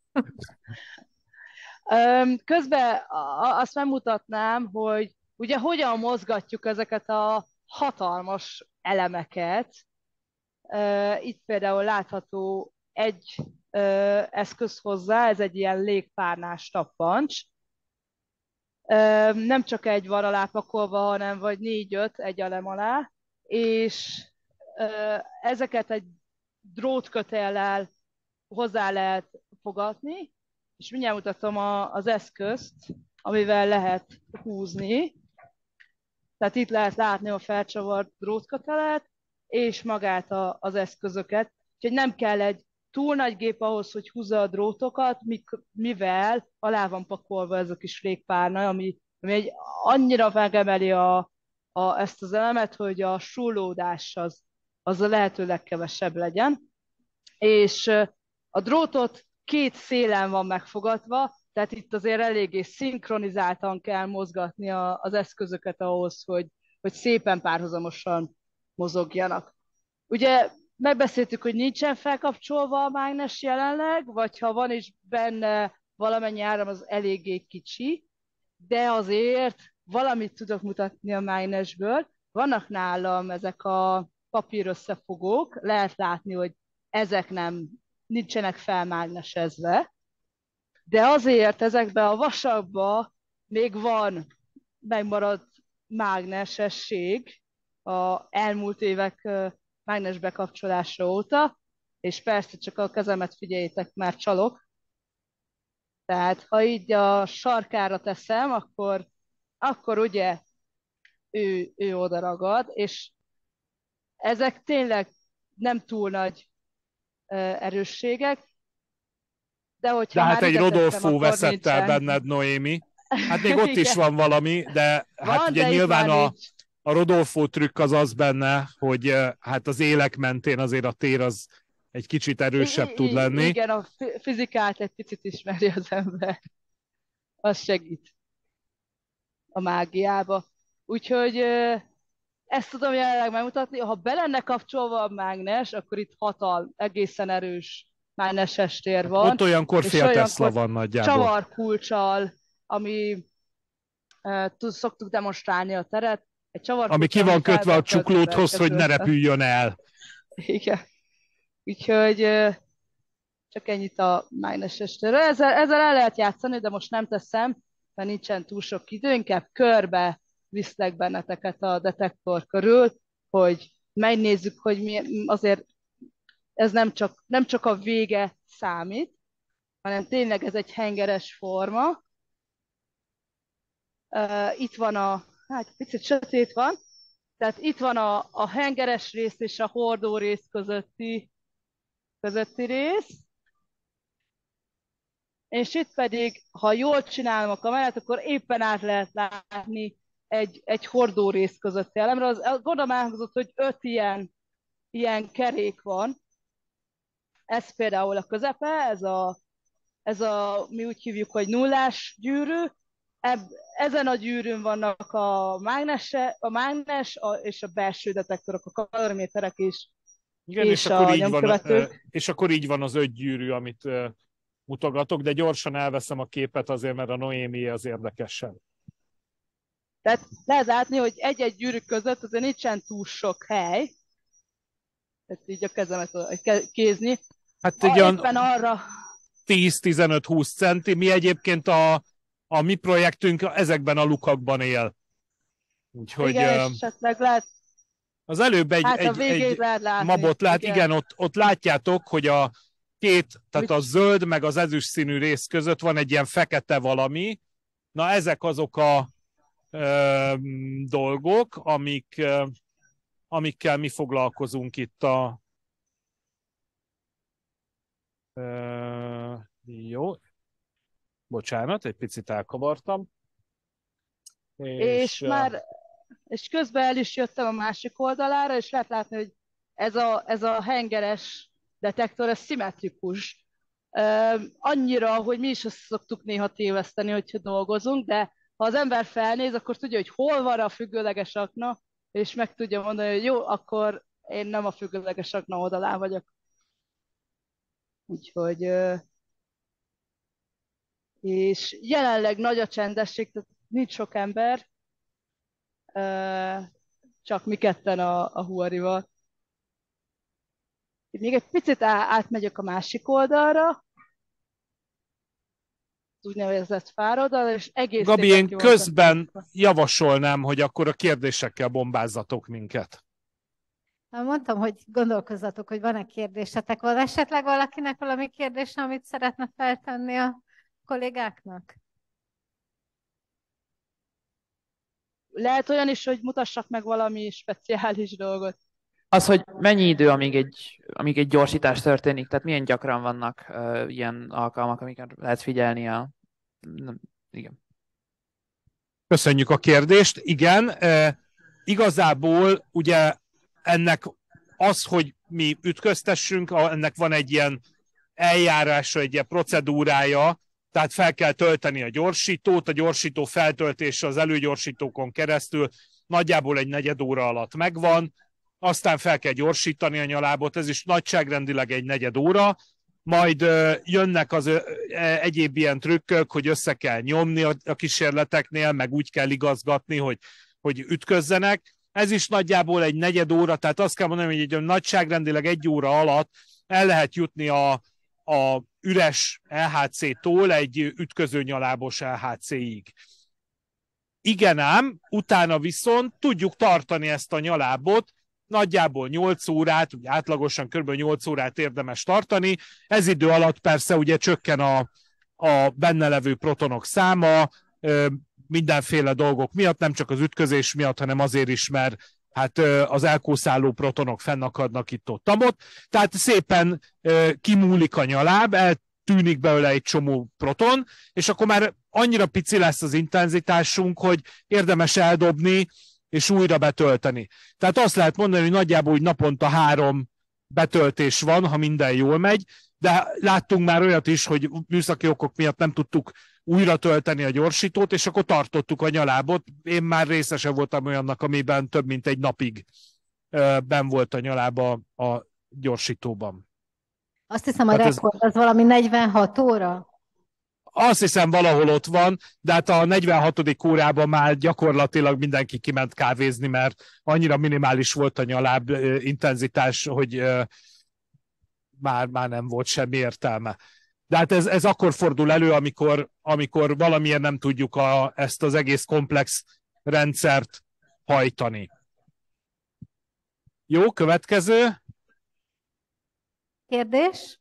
Közben azt megmutatnám, hogy ugye hogyan mozgatjuk ezeket a hatalmas elemeket. Itt például látható egy eszköz hozzá, ez egy ilyen légpárnás tappancs. Nem csak egy van alá pakolva, hanem vagy négy-öt egy elem alá, és ezeket egy drótkötéllel hozzá lehet fogatni, és mindjárt mutatom a, az eszközt, amivel lehet húzni. Tehát itt lehet látni a felcsavart drótkötelet, és magát a, az eszközöket. Úgyhogy nem kell egy túl nagy gép ahhoz, hogy húzza a drótokat, mivel alá van pakolva ez a kis légpárna, ami, ami egy, annyira megemeli a, a, ezt az elemet, hogy a súrlódás az, az a lehető legkevesebb legyen. És a drótot két szélen van megfogatva, tehát itt azért eléggé szinkronizáltan kell mozgatni a, az eszközöket ahhoz, hogy, hogy szépen párhuzamosan mozogjanak. Ugye megbeszéltük, hogy nincsen felkapcsolva a mágnes jelenleg, vagy ha van is benne valamennyi áram, az eléggé kicsi, de azért valamit tudok mutatni a mágnesből. Vannak nálam ezek a papír összefogók, lehet látni, hogy ezek nem nincsenek felmágnesezve, de azért ezekben a vasakban még van megmaradt mágnesesség a elmúlt évek mágnes bekapcsolása óta, és persze csak a kezemet figyeljétek, már csalok. Tehát ha így a sarkára teszem, akkor, akkor ugye ő, ő oda ragad, és ezek tényleg nem túl nagy erősségek, de hogyha
de hát
már
egy Rodolfo veszett el benned, Noémi. Hát még ott is van valami, de van, hát ugye nyilván a, a Rodolfo trükk az az benne, hogy hát az élek mentén azért a tér az egy kicsit erősebb I- tud lenni.
Igen, a fizikát egy picit ismeri az ember. Az segít a mágiába. Úgyhogy ezt tudom jelenleg megmutatni. Ha be lenne kapcsolva a mágnes, akkor itt hatal, egészen erős mágneses tér van.
Ott olyankor fél Tesla van nagyjából.
Csavarkulccsal, ami uh, szoktuk demonstrálni a teret. Egy
ami ki van kötve a csuklódhoz, hogy ne repüljön el.
Igen. Úgyhogy uh, csak ennyit a mágneses térről. Ezzel, ezzel el lehet játszani, de most nem teszem, mert nincsen túl sok idő, inkább körbe viszlek benneteket a detektor körül, hogy megnézzük, hogy mi, azért ez nem csak, nem csak a vége számít, hanem tényleg ez egy hengeres forma. Uh, itt van a, hát picit sötét van, tehát itt van a, a hengeres rész és a hordó rész közötti, közötti rész, és itt pedig, ha jól csinálom a kamerát, akkor éppen át lehet látni egy, egy hordó rész közötti elemre. Az, gondolom elhangzott, hogy öt ilyen, ilyen kerék van. Ez például a közepe, ez a, ez a, mi úgy hívjuk, hogy nullás gyűrű. Ebb, ezen a gyűrűn vannak a, mágnese, a mágnes a, és a belső detektorok, a kaloriméterek is,
Igen,
és,
és, akkor
a
így van,
nyomkövetők.
és akkor így van az öt gyűrű, amit mutogatok, de gyorsan elveszem a képet azért, mert a Noémi az érdekesen.
Tehát lehet látni, hogy egy-egy gyűrű között azért nincsen túl sok hely. Tehát így a kezemet kézni.
Hát
a,
egy
éppen arra...
tíz-tizenöt-húsz centi, mi egyébként a, a mi projektünk ezekben a lukakban él. Úgyhogy
igen, és esetleg lehet...
Az előbb egy,
hát
egy, egy
lehet látni,
mabot lát, igen,
igen
ott, ott látjátok, hogy a két, tehát
Mit?
a zöld meg az ezüst színű rész között van egy ilyen fekete valami. Na ezek azok a ö, dolgok, amik, ö, amikkel mi foglalkozunk itt a... Ö, jó. Bocsánat, egy picit elkavartam.
És,
és
már és közben el is jöttem a másik oldalára, és lehet látni, hogy ez a, ez a hengeres detektor, ez szimmetrikus. Uh, annyira, hogy mi is azt szoktuk néha téveszteni, hogyha dolgozunk, de ha az ember felnéz, akkor tudja, hogy hol van a függőleges akna, és meg tudja mondani, hogy jó, akkor én nem a függőleges akna oldalán vagyok. Úgyhogy... Uh, és jelenleg nagy a csendesség, tehát nincs sok ember, uh, csak mi ketten a, a Huarival. Még egy picit átmegyek a másik oldalra, úgynevezett fároldal, és egész
Gabi,
szépen
én közben javasolnám, hogy akkor a kérdésekkel bombázzatok minket.
Mondtam, hogy gondolkozzatok, hogy van-e kérdésetek. Van esetleg valakinek valami kérdése, amit szeretne feltenni a kollégáknak?
Lehet olyan is, hogy mutassak meg valami speciális dolgot.
Az, hogy mennyi idő, amíg egy, amíg egy gyorsítás történik, tehát milyen gyakran vannak uh, ilyen alkalmak, amiket lehet figyelni a... Nem, igen.
Köszönjük a kérdést. Igen, e, igazából ugye ennek az, hogy mi ütköztessünk, ennek van egy ilyen eljárása, egy ilyen procedúrája, tehát fel kell tölteni a gyorsítót, a gyorsító feltöltése az előgyorsítókon keresztül nagyjából egy negyed óra alatt megvan, aztán fel kell gyorsítani a nyalábot, ez is nagyságrendileg egy negyed óra, majd ö, jönnek az ö, egyéb ilyen trükkök, hogy össze kell nyomni a, a kísérleteknél, meg úgy kell igazgatni, hogy, hogy ütközzenek. Ez is nagyjából egy negyed óra, tehát azt kell mondani, hogy egy nagyságrendileg egy óra alatt el lehet jutni a, a üres el há cé-tól egy ütköző nyalábos el há cé-ig. Igen ám, utána viszont tudjuk tartani ezt a nyalábot, nagyjából nyolc órát, ugye átlagosan kb. nyolc órát érdemes tartani. Ez idő alatt persze ugye csökken a, a benne levő protonok száma, mindenféle dolgok miatt, nem csak az ütközés miatt, hanem azért is, mert hát az elkószáló protonok fennakadnak itt-ott-ott. Tehát szépen kimúlik a nyaláb, eltűnik belőle egy csomó proton, és akkor már annyira pici lesz az intenzitásunk, hogy érdemes eldobni, és újra betölteni. Tehát azt lehet mondani, hogy nagyjából úgy naponta három betöltés van, ha minden jól megy, de láttunk már olyat is, hogy műszaki okok miatt nem tudtuk újra tölteni a gyorsítót, és akkor tartottuk a nyalábot. Én már részese voltam olyannak, amiben több mint egy napig benn volt a nyalába a gyorsítóban.
Azt hiszem, a
hát
rekord ez... az valami negyvenhat óra.
Azt hiszem, valahol ott van, de hát a negyvenhatodik órában már gyakorlatilag mindenki kiment kávézni, mert annyira minimális volt a nyaláb intenzitás, hogy már, már nem volt semmi értelme. De hát ez, ez akkor fordul elő, amikor, amikor valamilyen nem tudjuk a, ezt az egész komplex rendszert hajtani. Jó, következő.
Kérdés?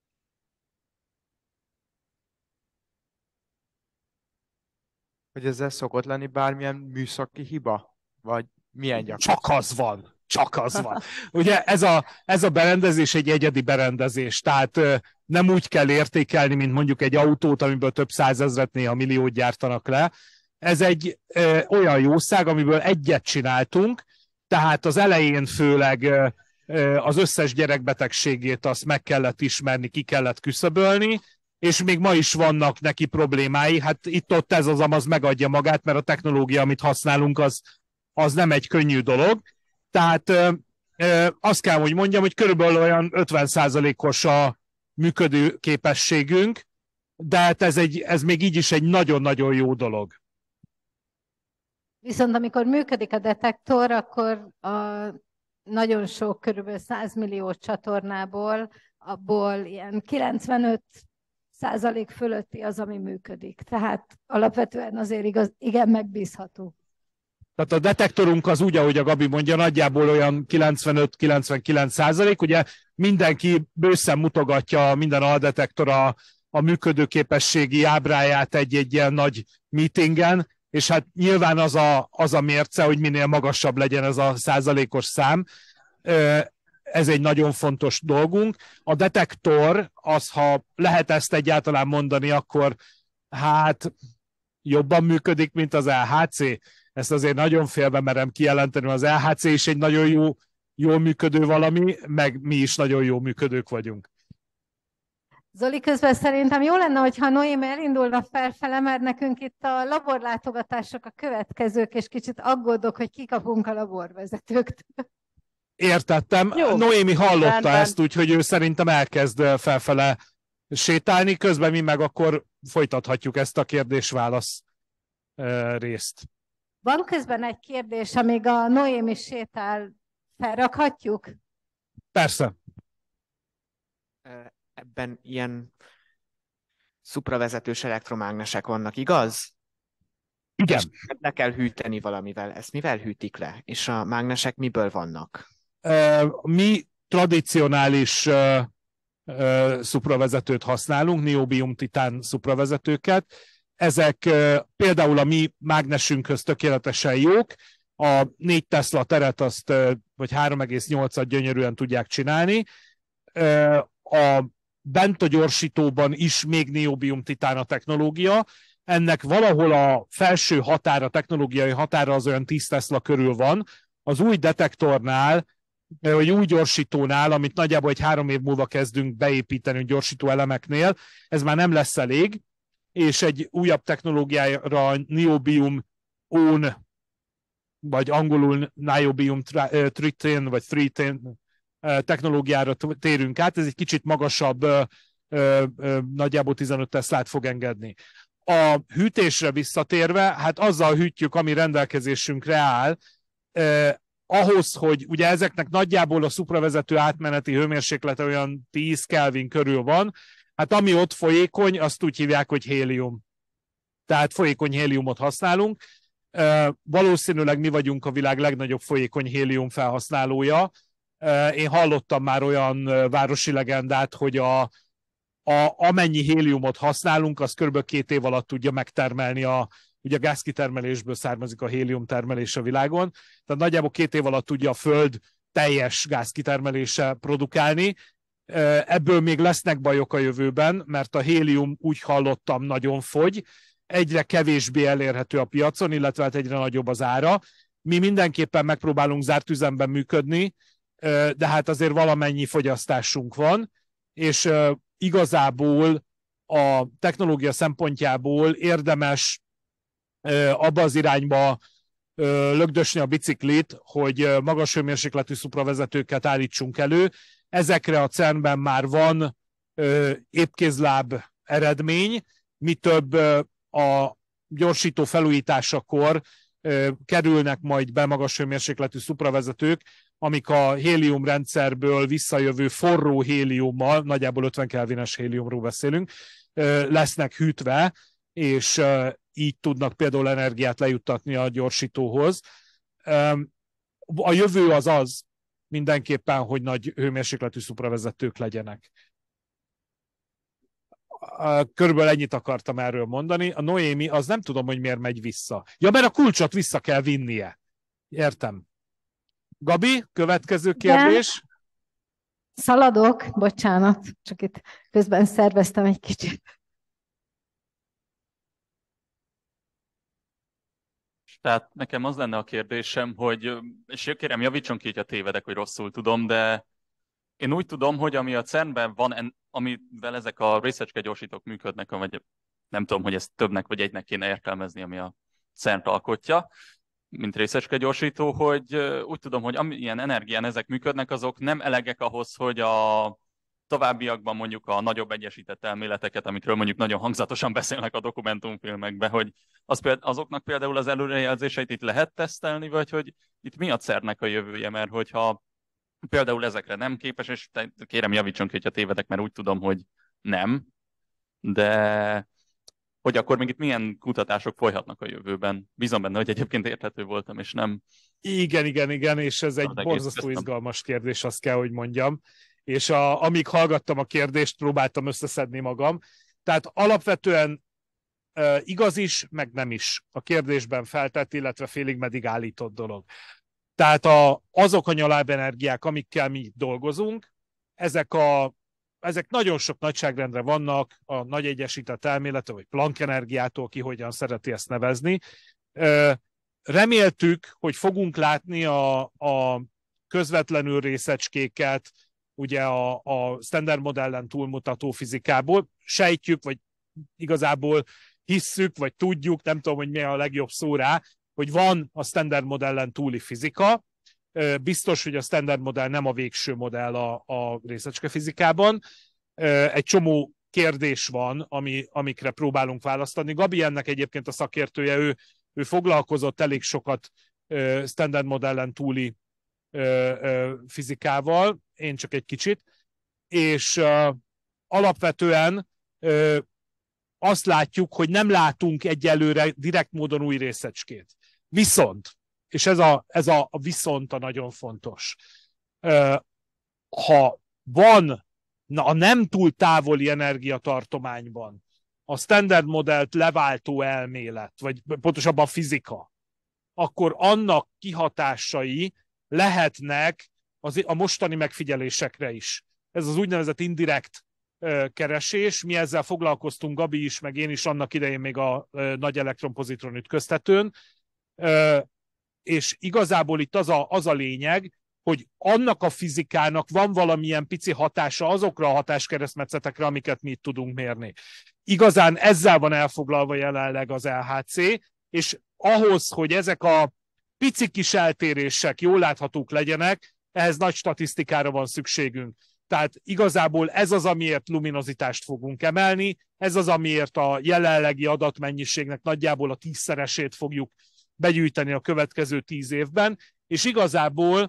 Hogy ezzel szokott lenni bármilyen műszaki hiba? Vagy milyen gyakran?
Csak az van. Csak az van. Ugye ez a, ez a berendezés egy egyedi berendezés, tehát ö, nem úgy kell értékelni, mint mondjuk egy autót, amiből több százezret, néha milliót gyártanak le. Ez egy ö, olyan jószág, amiből egyet csináltunk, tehát az elején főleg ö, ö, az összes gyerekbetegségét azt meg kellett ismerni, ki kellett küszöbölni, és még ma is vannak neki problémái. Hát itt-ott ez az amaz megadja magát, mert a technológia, amit használunk, az, az nem egy könnyű dolog. Tehát ö, ö, azt kell, hogy mondjam, hogy körülbelül olyan ötven százalékos a működő képességünk, de hát ez, egy, ez még így is egy nagyon-nagyon jó dolog.
Viszont amikor működik a detektor, akkor a nagyon sok, körülbelül száz millió csatornából, abból ilyen kilencvenöt százalék fölötti az, ami működik. Tehát alapvetően azért igaz, igen megbízható.
Tehát a detektorunk az úgy, ahogy a Gabi mondja, nagyjából olyan kilencvenöt-kilencvenkilenc százalék. Ugye mindenki bőszen mutogatja, minden aldetektor a, a működőképességi ábráját egy-egy ilyen nagy meetingen, és hát nyilván az a, az a mérce, hogy minél magasabb legyen ez a százalékos szám. Ez egy nagyon fontos dolgunk. A detektor, az, ha lehet ezt egyáltalán mondani, akkor hát jobban működik, mint az el há cé. Ezt azért nagyon félbe merem kijelenteni, az el há cé is egy nagyon jó, jól működő valami, meg mi is nagyon jó működők vagyunk.
Zoli, közben szerintem jó lenne, hogyha Noémi elindulna felfele, mert nekünk itt a laborlátogatások a következők, és kicsit aggódok, hogy kikapunk a laborvezetőktől.
Értettem. Jó. Noémi hallotta Rendben. ezt, úgyhogy ő szerintem elkezd felfele sétálni, közben mi meg akkor folytathatjuk ezt a kérdés-válasz részt.
Van közben egy kérdés, amíg a Noémi sétál, felrakhatjuk?
Persze.
Ebben ilyen szupravezetős elektromágnesek vannak, igaz?
Igen.
És le kell hűteni valamivel. Ezt mivel hűtik le? És a mágnesek miből vannak?
Mi tradicionális uh, uh, szupravezetőt használunk, niobium-titán szupravezetőket. Ezek uh, például a mi mágnesünkhöz tökéletesen jók. A négy Tesla teret azt, uh, vagy három egész nyolcat gyönyörűen tudják csinálni. Uh, a bent a gyorsítóban is még niobium-titán a technológia. Ennek valahol a felső határa, technológiai határa az olyan tíz Tesla körül van. Az új detektornál, vagy új gyorsítónál, amit nagyjából egy három év múlva kezdünk beépíteni gyorsító elemeknél, ez már nem lesz elég, és egy újabb technológiára, niobium on, vagy angolul niobium tritén, vagy tritén technológiára térünk át. Ez egy kicsit magasabb, nagyjából tizenöt Teslát fog engedni. A hűtésre visszatérve, hát azzal hűtjük, ami rendelkezésünkre áll, eh, ahhoz, hogy ugye ezeknek nagyjából a szupravezető átmeneti hőmérséklete olyan tíz Kelvin körül van, hát ami ott folyékony, azt úgy hívják, hogy hélium. Tehát folyékony héliumot használunk. Eh, valószínűleg mi vagyunk a világ legnagyobb folyékony hélium felhasználója. Eh, én hallottam már olyan városi legendát, hogy a A, amennyi héliumot használunk, az kb. két év alatt tudja megtermelni, a, ugye a gázkitermelésből származik a hélium termelés a világon, tehát nagyjából két év alatt tudja a Föld teljes gázkitermelése produkálni. Ebből még lesznek bajok a jövőben, mert a hélium, úgy hallottam, nagyon fogy, egyre kevésbé elérhető a piacon, illetve hát egyre nagyobb az ára. Mi mindenképpen megpróbálunk zárt üzemben működni, de hát azért valamennyi fogyasztásunk van, és igazából a technológia szempontjából érdemes abba az irányba lögdösni a biciklit, hogy magas hőmérsékletű szupravezetőket állítsunk elő. Ezekre a cernben már van épkézláb eredmény, mi több a gyorsító felújításakor kerülnek majd be magas hőmérsékletű szupravezetők, amik a hélium rendszerből visszajövő forró héliummal, nagyjából ötven kelvines héliumról beszélünk, lesznek hűtve, és így tudnak például energiát lejuttatni a gyorsítóhoz. A jövő az az, mindenképpen, hogy nagy hőmérsékletű szupravezetők legyenek. Körülbelül ennyit akartam erről mondani. A Noémi, az nem tudom, hogy miért megy vissza. Ja, mert a kulcsot vissza kell vinnie. Értem. Gabi, következő kérdés.
De szaladok, bocsánat, csak itt közben szerveztem egy kicsit.
Tehát nekem az lenne a kérdésem, hogy, és kérem, javítson ki, ha tévedek, hogy rosszul tudom, de én úgy tudom, hogy ami a cernben van, amivel ezek a részecskegyorsítók működnek, vagy nem tudom, hogy ezt többnek vagy egynek kéne értelmezni, ami a cert alkotja, mint részecskegyorsító, hogy úgy tudom, hogy amilyen energián ezek működnek, azok nem elegek ahhoz, hogy a továbbiakban mondjuk a nagyobb egyesített elméleteket, amitről mondjuk nagyon hangzatosan beszélnek a dokumentumfilmekben, hogy az péld, azoknak például az előrejelzéseit itt lehet tesztelni, vagy hogy itt mi a cernek a jövője, mert hogyha például ezekre nem képes, és kérem javítson ki, hogyha tévedek, mert úgy tudom, hogy nem, de hogy akkor még itt milyen kutatások folyhatnak a jövőben. Bízom benne, hogy egyébként érthető voltam, és nem...
Igen, igen, igen, és ez egy borzasztó izgalmas kérdés, azt kell, hogy mondjam. És a, amíg hallgattam a kérdést, próbáltam összeszedni magam. Tehát alapvetően e, igaz is, meg nem is a kérdésben feltett, illetve félig meddig állított dolog. Tehát a, azok a nyalábenergiák, amikkel mi dolgozunk, ezek, a, ezek nagyon sok nagyságrendre vannak, a nagy egyesített elmélete, vagy Planck energiától, ki hogyan szereti ezt nevezni. E, reméltük, hogy fogunk látni a, a közvetlenül részecskéket, ugye a, a standard modellen túlmutató fizikából. Sejtjük, vagy igazából hisszük, vagy tudjuk, nem tudom, hogy mi a legjobb szó rá, hogy van a standard modellen túli fizika. Biztos, hogy a standard modell nem a végső modell a, a részecske fizikában. Egy csomó kérdés van, ami, amikre próbálunk választani. Gabi ennek egyébként a szakértője, ő, ő foglalkozott elég sokat standard modellen túli fizikával, én csak egy kicsit, és alapvetően azt látjuk, hogy nem látunk egyelőre direkt módon új részecskét. Viszont, és ez a, ez a, a viszont a nagyon fontos, ha van na, a nem túl távoli energiatartományban a standard modellt leváltó elmélet, vagy pontosabban a fizika, akkor annak kihatásai lehetnek az, a mostani megfigyelésekre is. Ez az úgynevezett indirekt ö, keresés, mi ezzel foglalkoztunk, Gabi is, meg én is annak idején még a ö, nagy elektron-pozitron ütköztetőn, ö, és igazából itt az a, az a lényeg, hogy annak a fizikának van valamilyen pici hatása azokra a hatáskeresztmetszetekre, amiket mi itt tudunk mérni. Igazán ezzel van elfoglalva jelenleg az el há cé, és ahhoz, hogy ezek a pici kis eltérések jól láthatók legyenek, ehhez nagy statisztikára van szükségünk. Tehát igazából ez az, amiért luminozitást fogunk emelni, ez az, amiért a jelenlegi adatmennyiségnek nagyjából a tízszeresét fogjuk begyűjteni a következő tíz évben, és igazából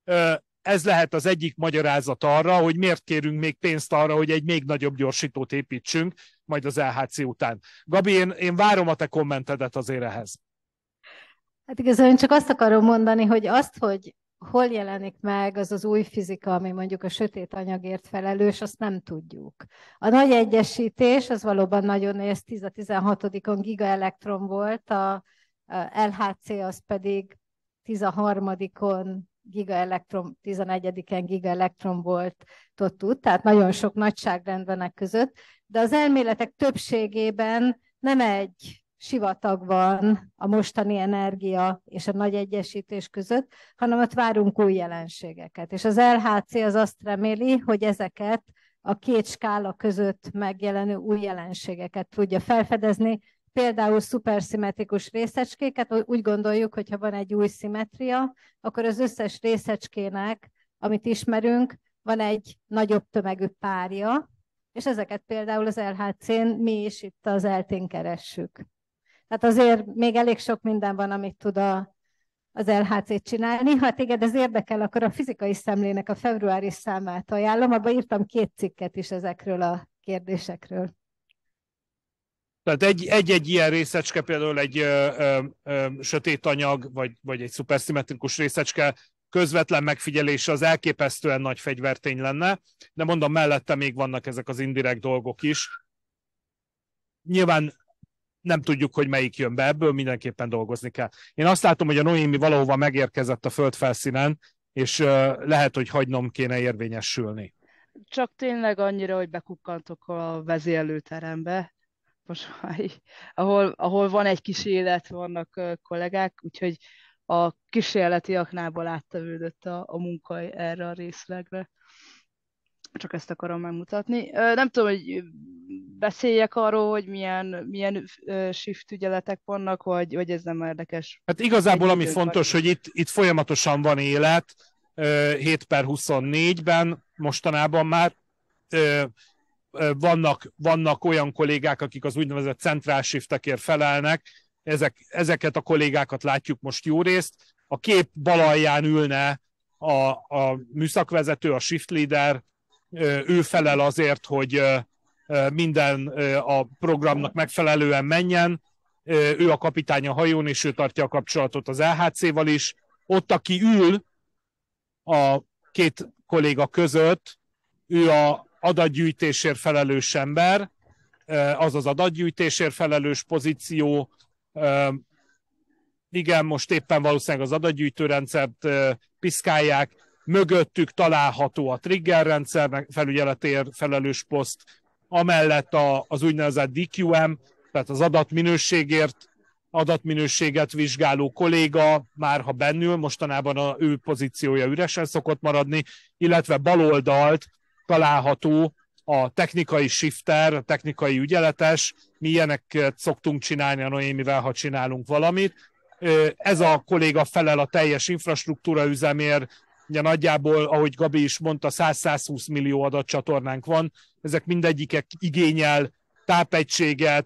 ez lehet az egyik magyarázat arra, hogy miért kérünk még pénzt arra, hogy egy még nagyobb gyorsítót építsünk, majd az el há cé után. Gabi, én, én várom a te kommentedet azért ehhez.
Hát igazából én csak azt akarom mondani, hogy azt, hogy hol jelenik meg az az új fizika, ami mondjuk a sötét anyagért felelős, azt nem tudjuk. A nagy egyesítés, az valóban nagyon, ez tíz-tizenhatodikon gigaelektron volt, a el há cé az pedig tizenharmadikon gigaelektron, tizenegyediken gigaelektron volt tud, tehát nagyon sok nagyságrend van e között, de az elméletek többségében nem egy sivatag van a mostani energia és a nagy egyesítés között, hanem ott várunk új jelenségeket. És az el há cé az azt reméli, hogy ezeket a két skála között megjelenő új jelenségeket tudja felfedezni, például szuperszimmetrikus részecskéket. Úgy gondoljuk, hogy ha van egy új szimmetria, akkor az összes részecskének, amit ismerünk, van egy nagyobb tömegű párja, és ezeket például az el há cén mi is itt az eltén keressük. Tehát azért még elég sok minden van, amit tud a, az el há cé csinálni. Ha téged ez érdekel, akkor a fizikai szemlének a februári számát ajánlom. Abban írtam két cikket is ezekről a kérdésekről.
Tehát egy-egy ilyen részecske, például egy ö, ö, ö, sötét anyag, vagy, vagy egy szuperszimmetrikus részecske közvetlen megfigyelése az elképesztően nagy fegyvertény lenne, de mondom, mellette még vannak ezek az indirekt dolgok is. Nyilván nem tudjuk, hogy melyik jön be ebből, mindenképpen dolgozni kell. Én azt látom, hogy a Noémi valahova megérkezett a földfelszínen, és lehet, hogy hagynom kéne érvényesülni.
Csak tényleg annyira, hogy bekukkantok a vezérlőterembe, most már, ahol, ahol van egy kis élet, vannak kollégák, úgyhogy a kísérleti aknából áttevődött a, a munka erre a részlegre. Csak ezt akarom megmutatni. Nem tudom, hogy beszéljek arról, hogy milyen, milyen shift ügyeletek vannak, vagy, vagy ez nem érdekes.
Hát igazából
Egy
ami fontos,
vagy.
hogy itt, itt folyamatosan van élet, hét per huszonnégyben mostanában már vannak, vannak olyan kollégák, akik az úgynevezett centrál shiftekért felelnek, Ezek, ezeket a kollégákat látjuk most jó részt. A kép bal alján ülne a, a műszakvezető, a shift leader, ő felel azért, hogy minden a programnak megfelelően menjen, ő a kapitány a hajón, és ő tartja a kapcsolatot az el há cé-val is. Ott, aki ül a két kolléga között, ő a adatgyűjtésért felelős ember, az az adatgyűjtésért felelős pozíció. Igen, most éppen valószínűleg az adatgyűjtőrendszert piszkálják, mögöttük található a triggerrendszer felügyeletért felelős poszt, amellett a, az úgynevezett dé kú em, tehát az adatminőségért, adatminőséget vizsgáló kolléga, már ha bennül, mostanában a ő pozíciója üresen szokott maradni, illetve baloldalt található a technikai shifter, a technikai ügyeletes, mi ilyeneket szoktunk csinálni a Noémivel, ha csinálunk valamit. Ez a kolléga felel a teljes infrastruktúra üzemért, ugye nagyjából, ahogy Gabi is mondta, száz-százhúsz millió adatcsatornánk van, ezek mindegyikek igényel tápegységet,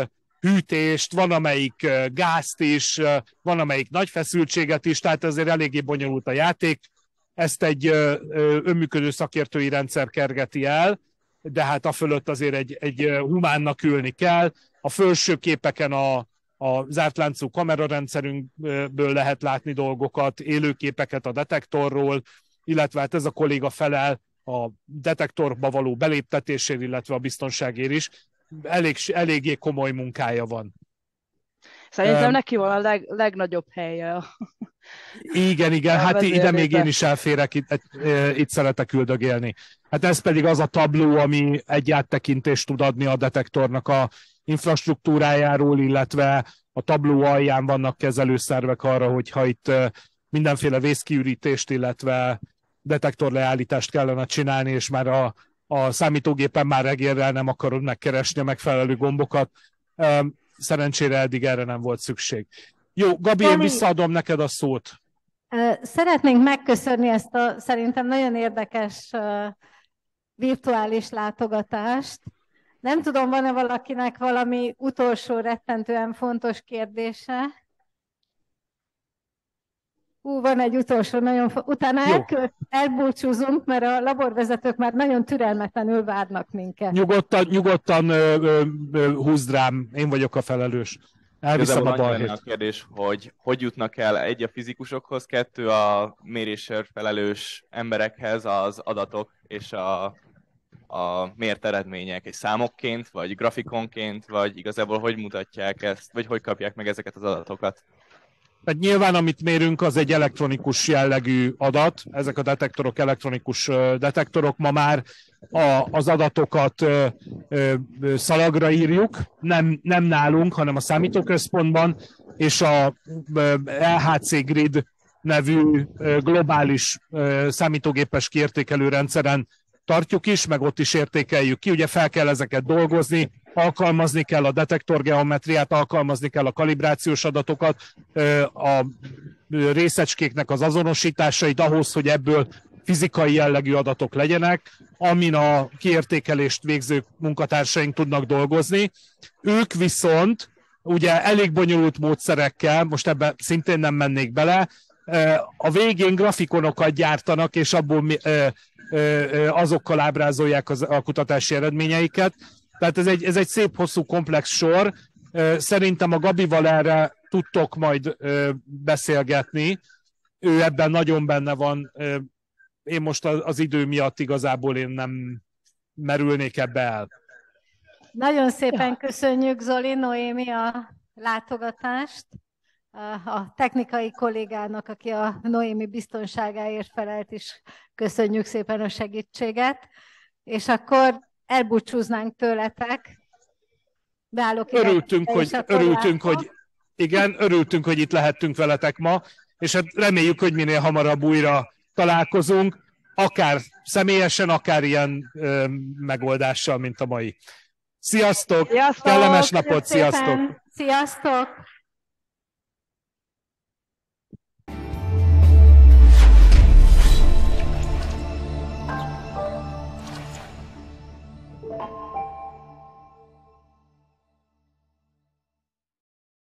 hűtést, van amelyik gázt is, van amelyik nagy feszültséget is, tehát ezért eléggé bonyolult a játék. Ezt egy önműködő szakértői rendszer kergeti el, de hát a fölött azért egy, egy humánnak ülni kell. A felső képeken a, a zárt láncú kamerarendszerünkből lehet látni dolgokat, élőképeket a detektorról, illetve hát ez a kolléga felel a detektorba való beléptetésért, illetve a biztonságért is. Elég, eléggé komoly munkája van.
Szerintem
um,
neki van a leg, legnagyobb helye.
Igen, igen, hát ide még én is elférek, itt, itt szeretek üldögélni. Hát ez pedig az a tabló, ami egy áttekintést tud adni a detektornak a infrastruktúrájáról, illetve a tabló alján vannak kezelőszervek arra, hogyha itt mindenféle vészkiürítést, illetve detektorleállítást kellene csinálni, és már a, a számítógépen már regélrel nem akarod megkeresni a megfelelő gombokat. Szerencsére eddig erre nem volt szükség. Jó, Gabi, én visszaadom neked a szót.
Szeretnénk megköszönni ezt a szerintem nagyon érdekes virtuális látogatást. Nem tudom, van-e valakinek valami utolsó rettentően fontos kérdése? Ú, van egy utolsó, nagyon fo- utána elkö- elbúcsúzunk, mert a laborvezetők már nagyon türelmetlenül várnak minket.
Nyugodtan, nyugodtan ö, ö, ö, húzd rám, én vagyok a felelős. Elviszem a balhét.
A kérdés, hogy hogy jutnak el egy a fizikusokhoz, kettő a mérésért felelős emberekhez az adatok és a, a mért eredmények, egy számokként, vagy grafikonként, vagy igazából hogy mutatják ezt, vagy hogy kapják meg ezeket az adatokat?
Tehát nyilván, amit mérünk, az egy elektronikus jellegű adat. Ezek a detektorok elektronikus detektorok. Ma már a, az adatokat ö, ö, szalagra írjuk, nem, nem nálunk, hanem a számítóközpontban, és a el há cé Grid nevű globális számítógépes kiértékelő rendszeren tartjuk is, meg ott is értékeljük ki. Ugye fel kell ezeket dolgozni, alkalmazni kell a detektorgeometriát, alkalmazni kell a kalibrációs adatokat, a részecskéknek az azonosításait ahhoz, hogy ebből fizikai jellegű adatok legyenek, amin a kiértékelést végző munkatársaink tudnak dolgozni. Ők viszont ugye elég bonyolult módszerekkel, most ebben szintén nem mennék bele, a végén grafikonokat gyártanak, és abból azokkal ábrázolják az, a kutatási eredményeiket. Tehát ez egy, ez egy szép, hosszú, komplex sor. Szerintem a Gabival erre tudtok majd beszélgetni. ő ebben nagyon benne van. Én most az idő miatt igazából én nem merülnék ebbe el.
Nagyon szépen köszönjük, Zoli, Noémi, a látogatást. A technikai kollégának, aki a Noémi biztonságáért felelt is, köszönjük szépen a segítséget. És akkor elbúcsúznánk tőletek. Beállok ide,
Örültünk,
és
hogy,
akkor
örültünk,
látok.
hogy igen, örültünk, hogy itt lehettünk veletek ma, és hát reméljük, hogy minél hamarabb újra találkozunk, akár személyesen, akár ilyen ö, megoldással, mint a mai. Sziasztok!
Sziasztok!
Kellemes napot,
Köszönjük
sziasztok!
szépen. Sziasztok!